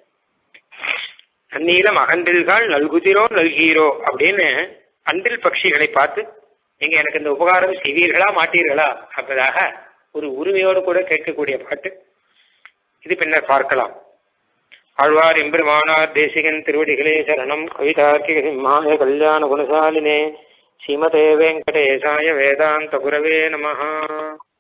அந்நீலம் அகன்றில்கள் நல்குதிரோ நல்கீரோ அப்படின்னு அன்றில் பட்சிகளை பார்த்து நீங்க எனக்கு இந்த உபகாரம் செய்வீர்களா மாட்டீர்களா அப்பதாக ஒரு உரிமையோடு கூட கேட்கக்கூடிய பாட்டு இது. பின்னர் பார்க்கலாம். ஆழ்வார் எம்பெருமானார் தேசிகன் திருவடிகளே சரணம். கவிதார்க்கிக சிம்மாய கல்யாண குணசாலினே ஸ்ரீமதே வெங்கடேசாய வேதாந்த குரவே நமஹ.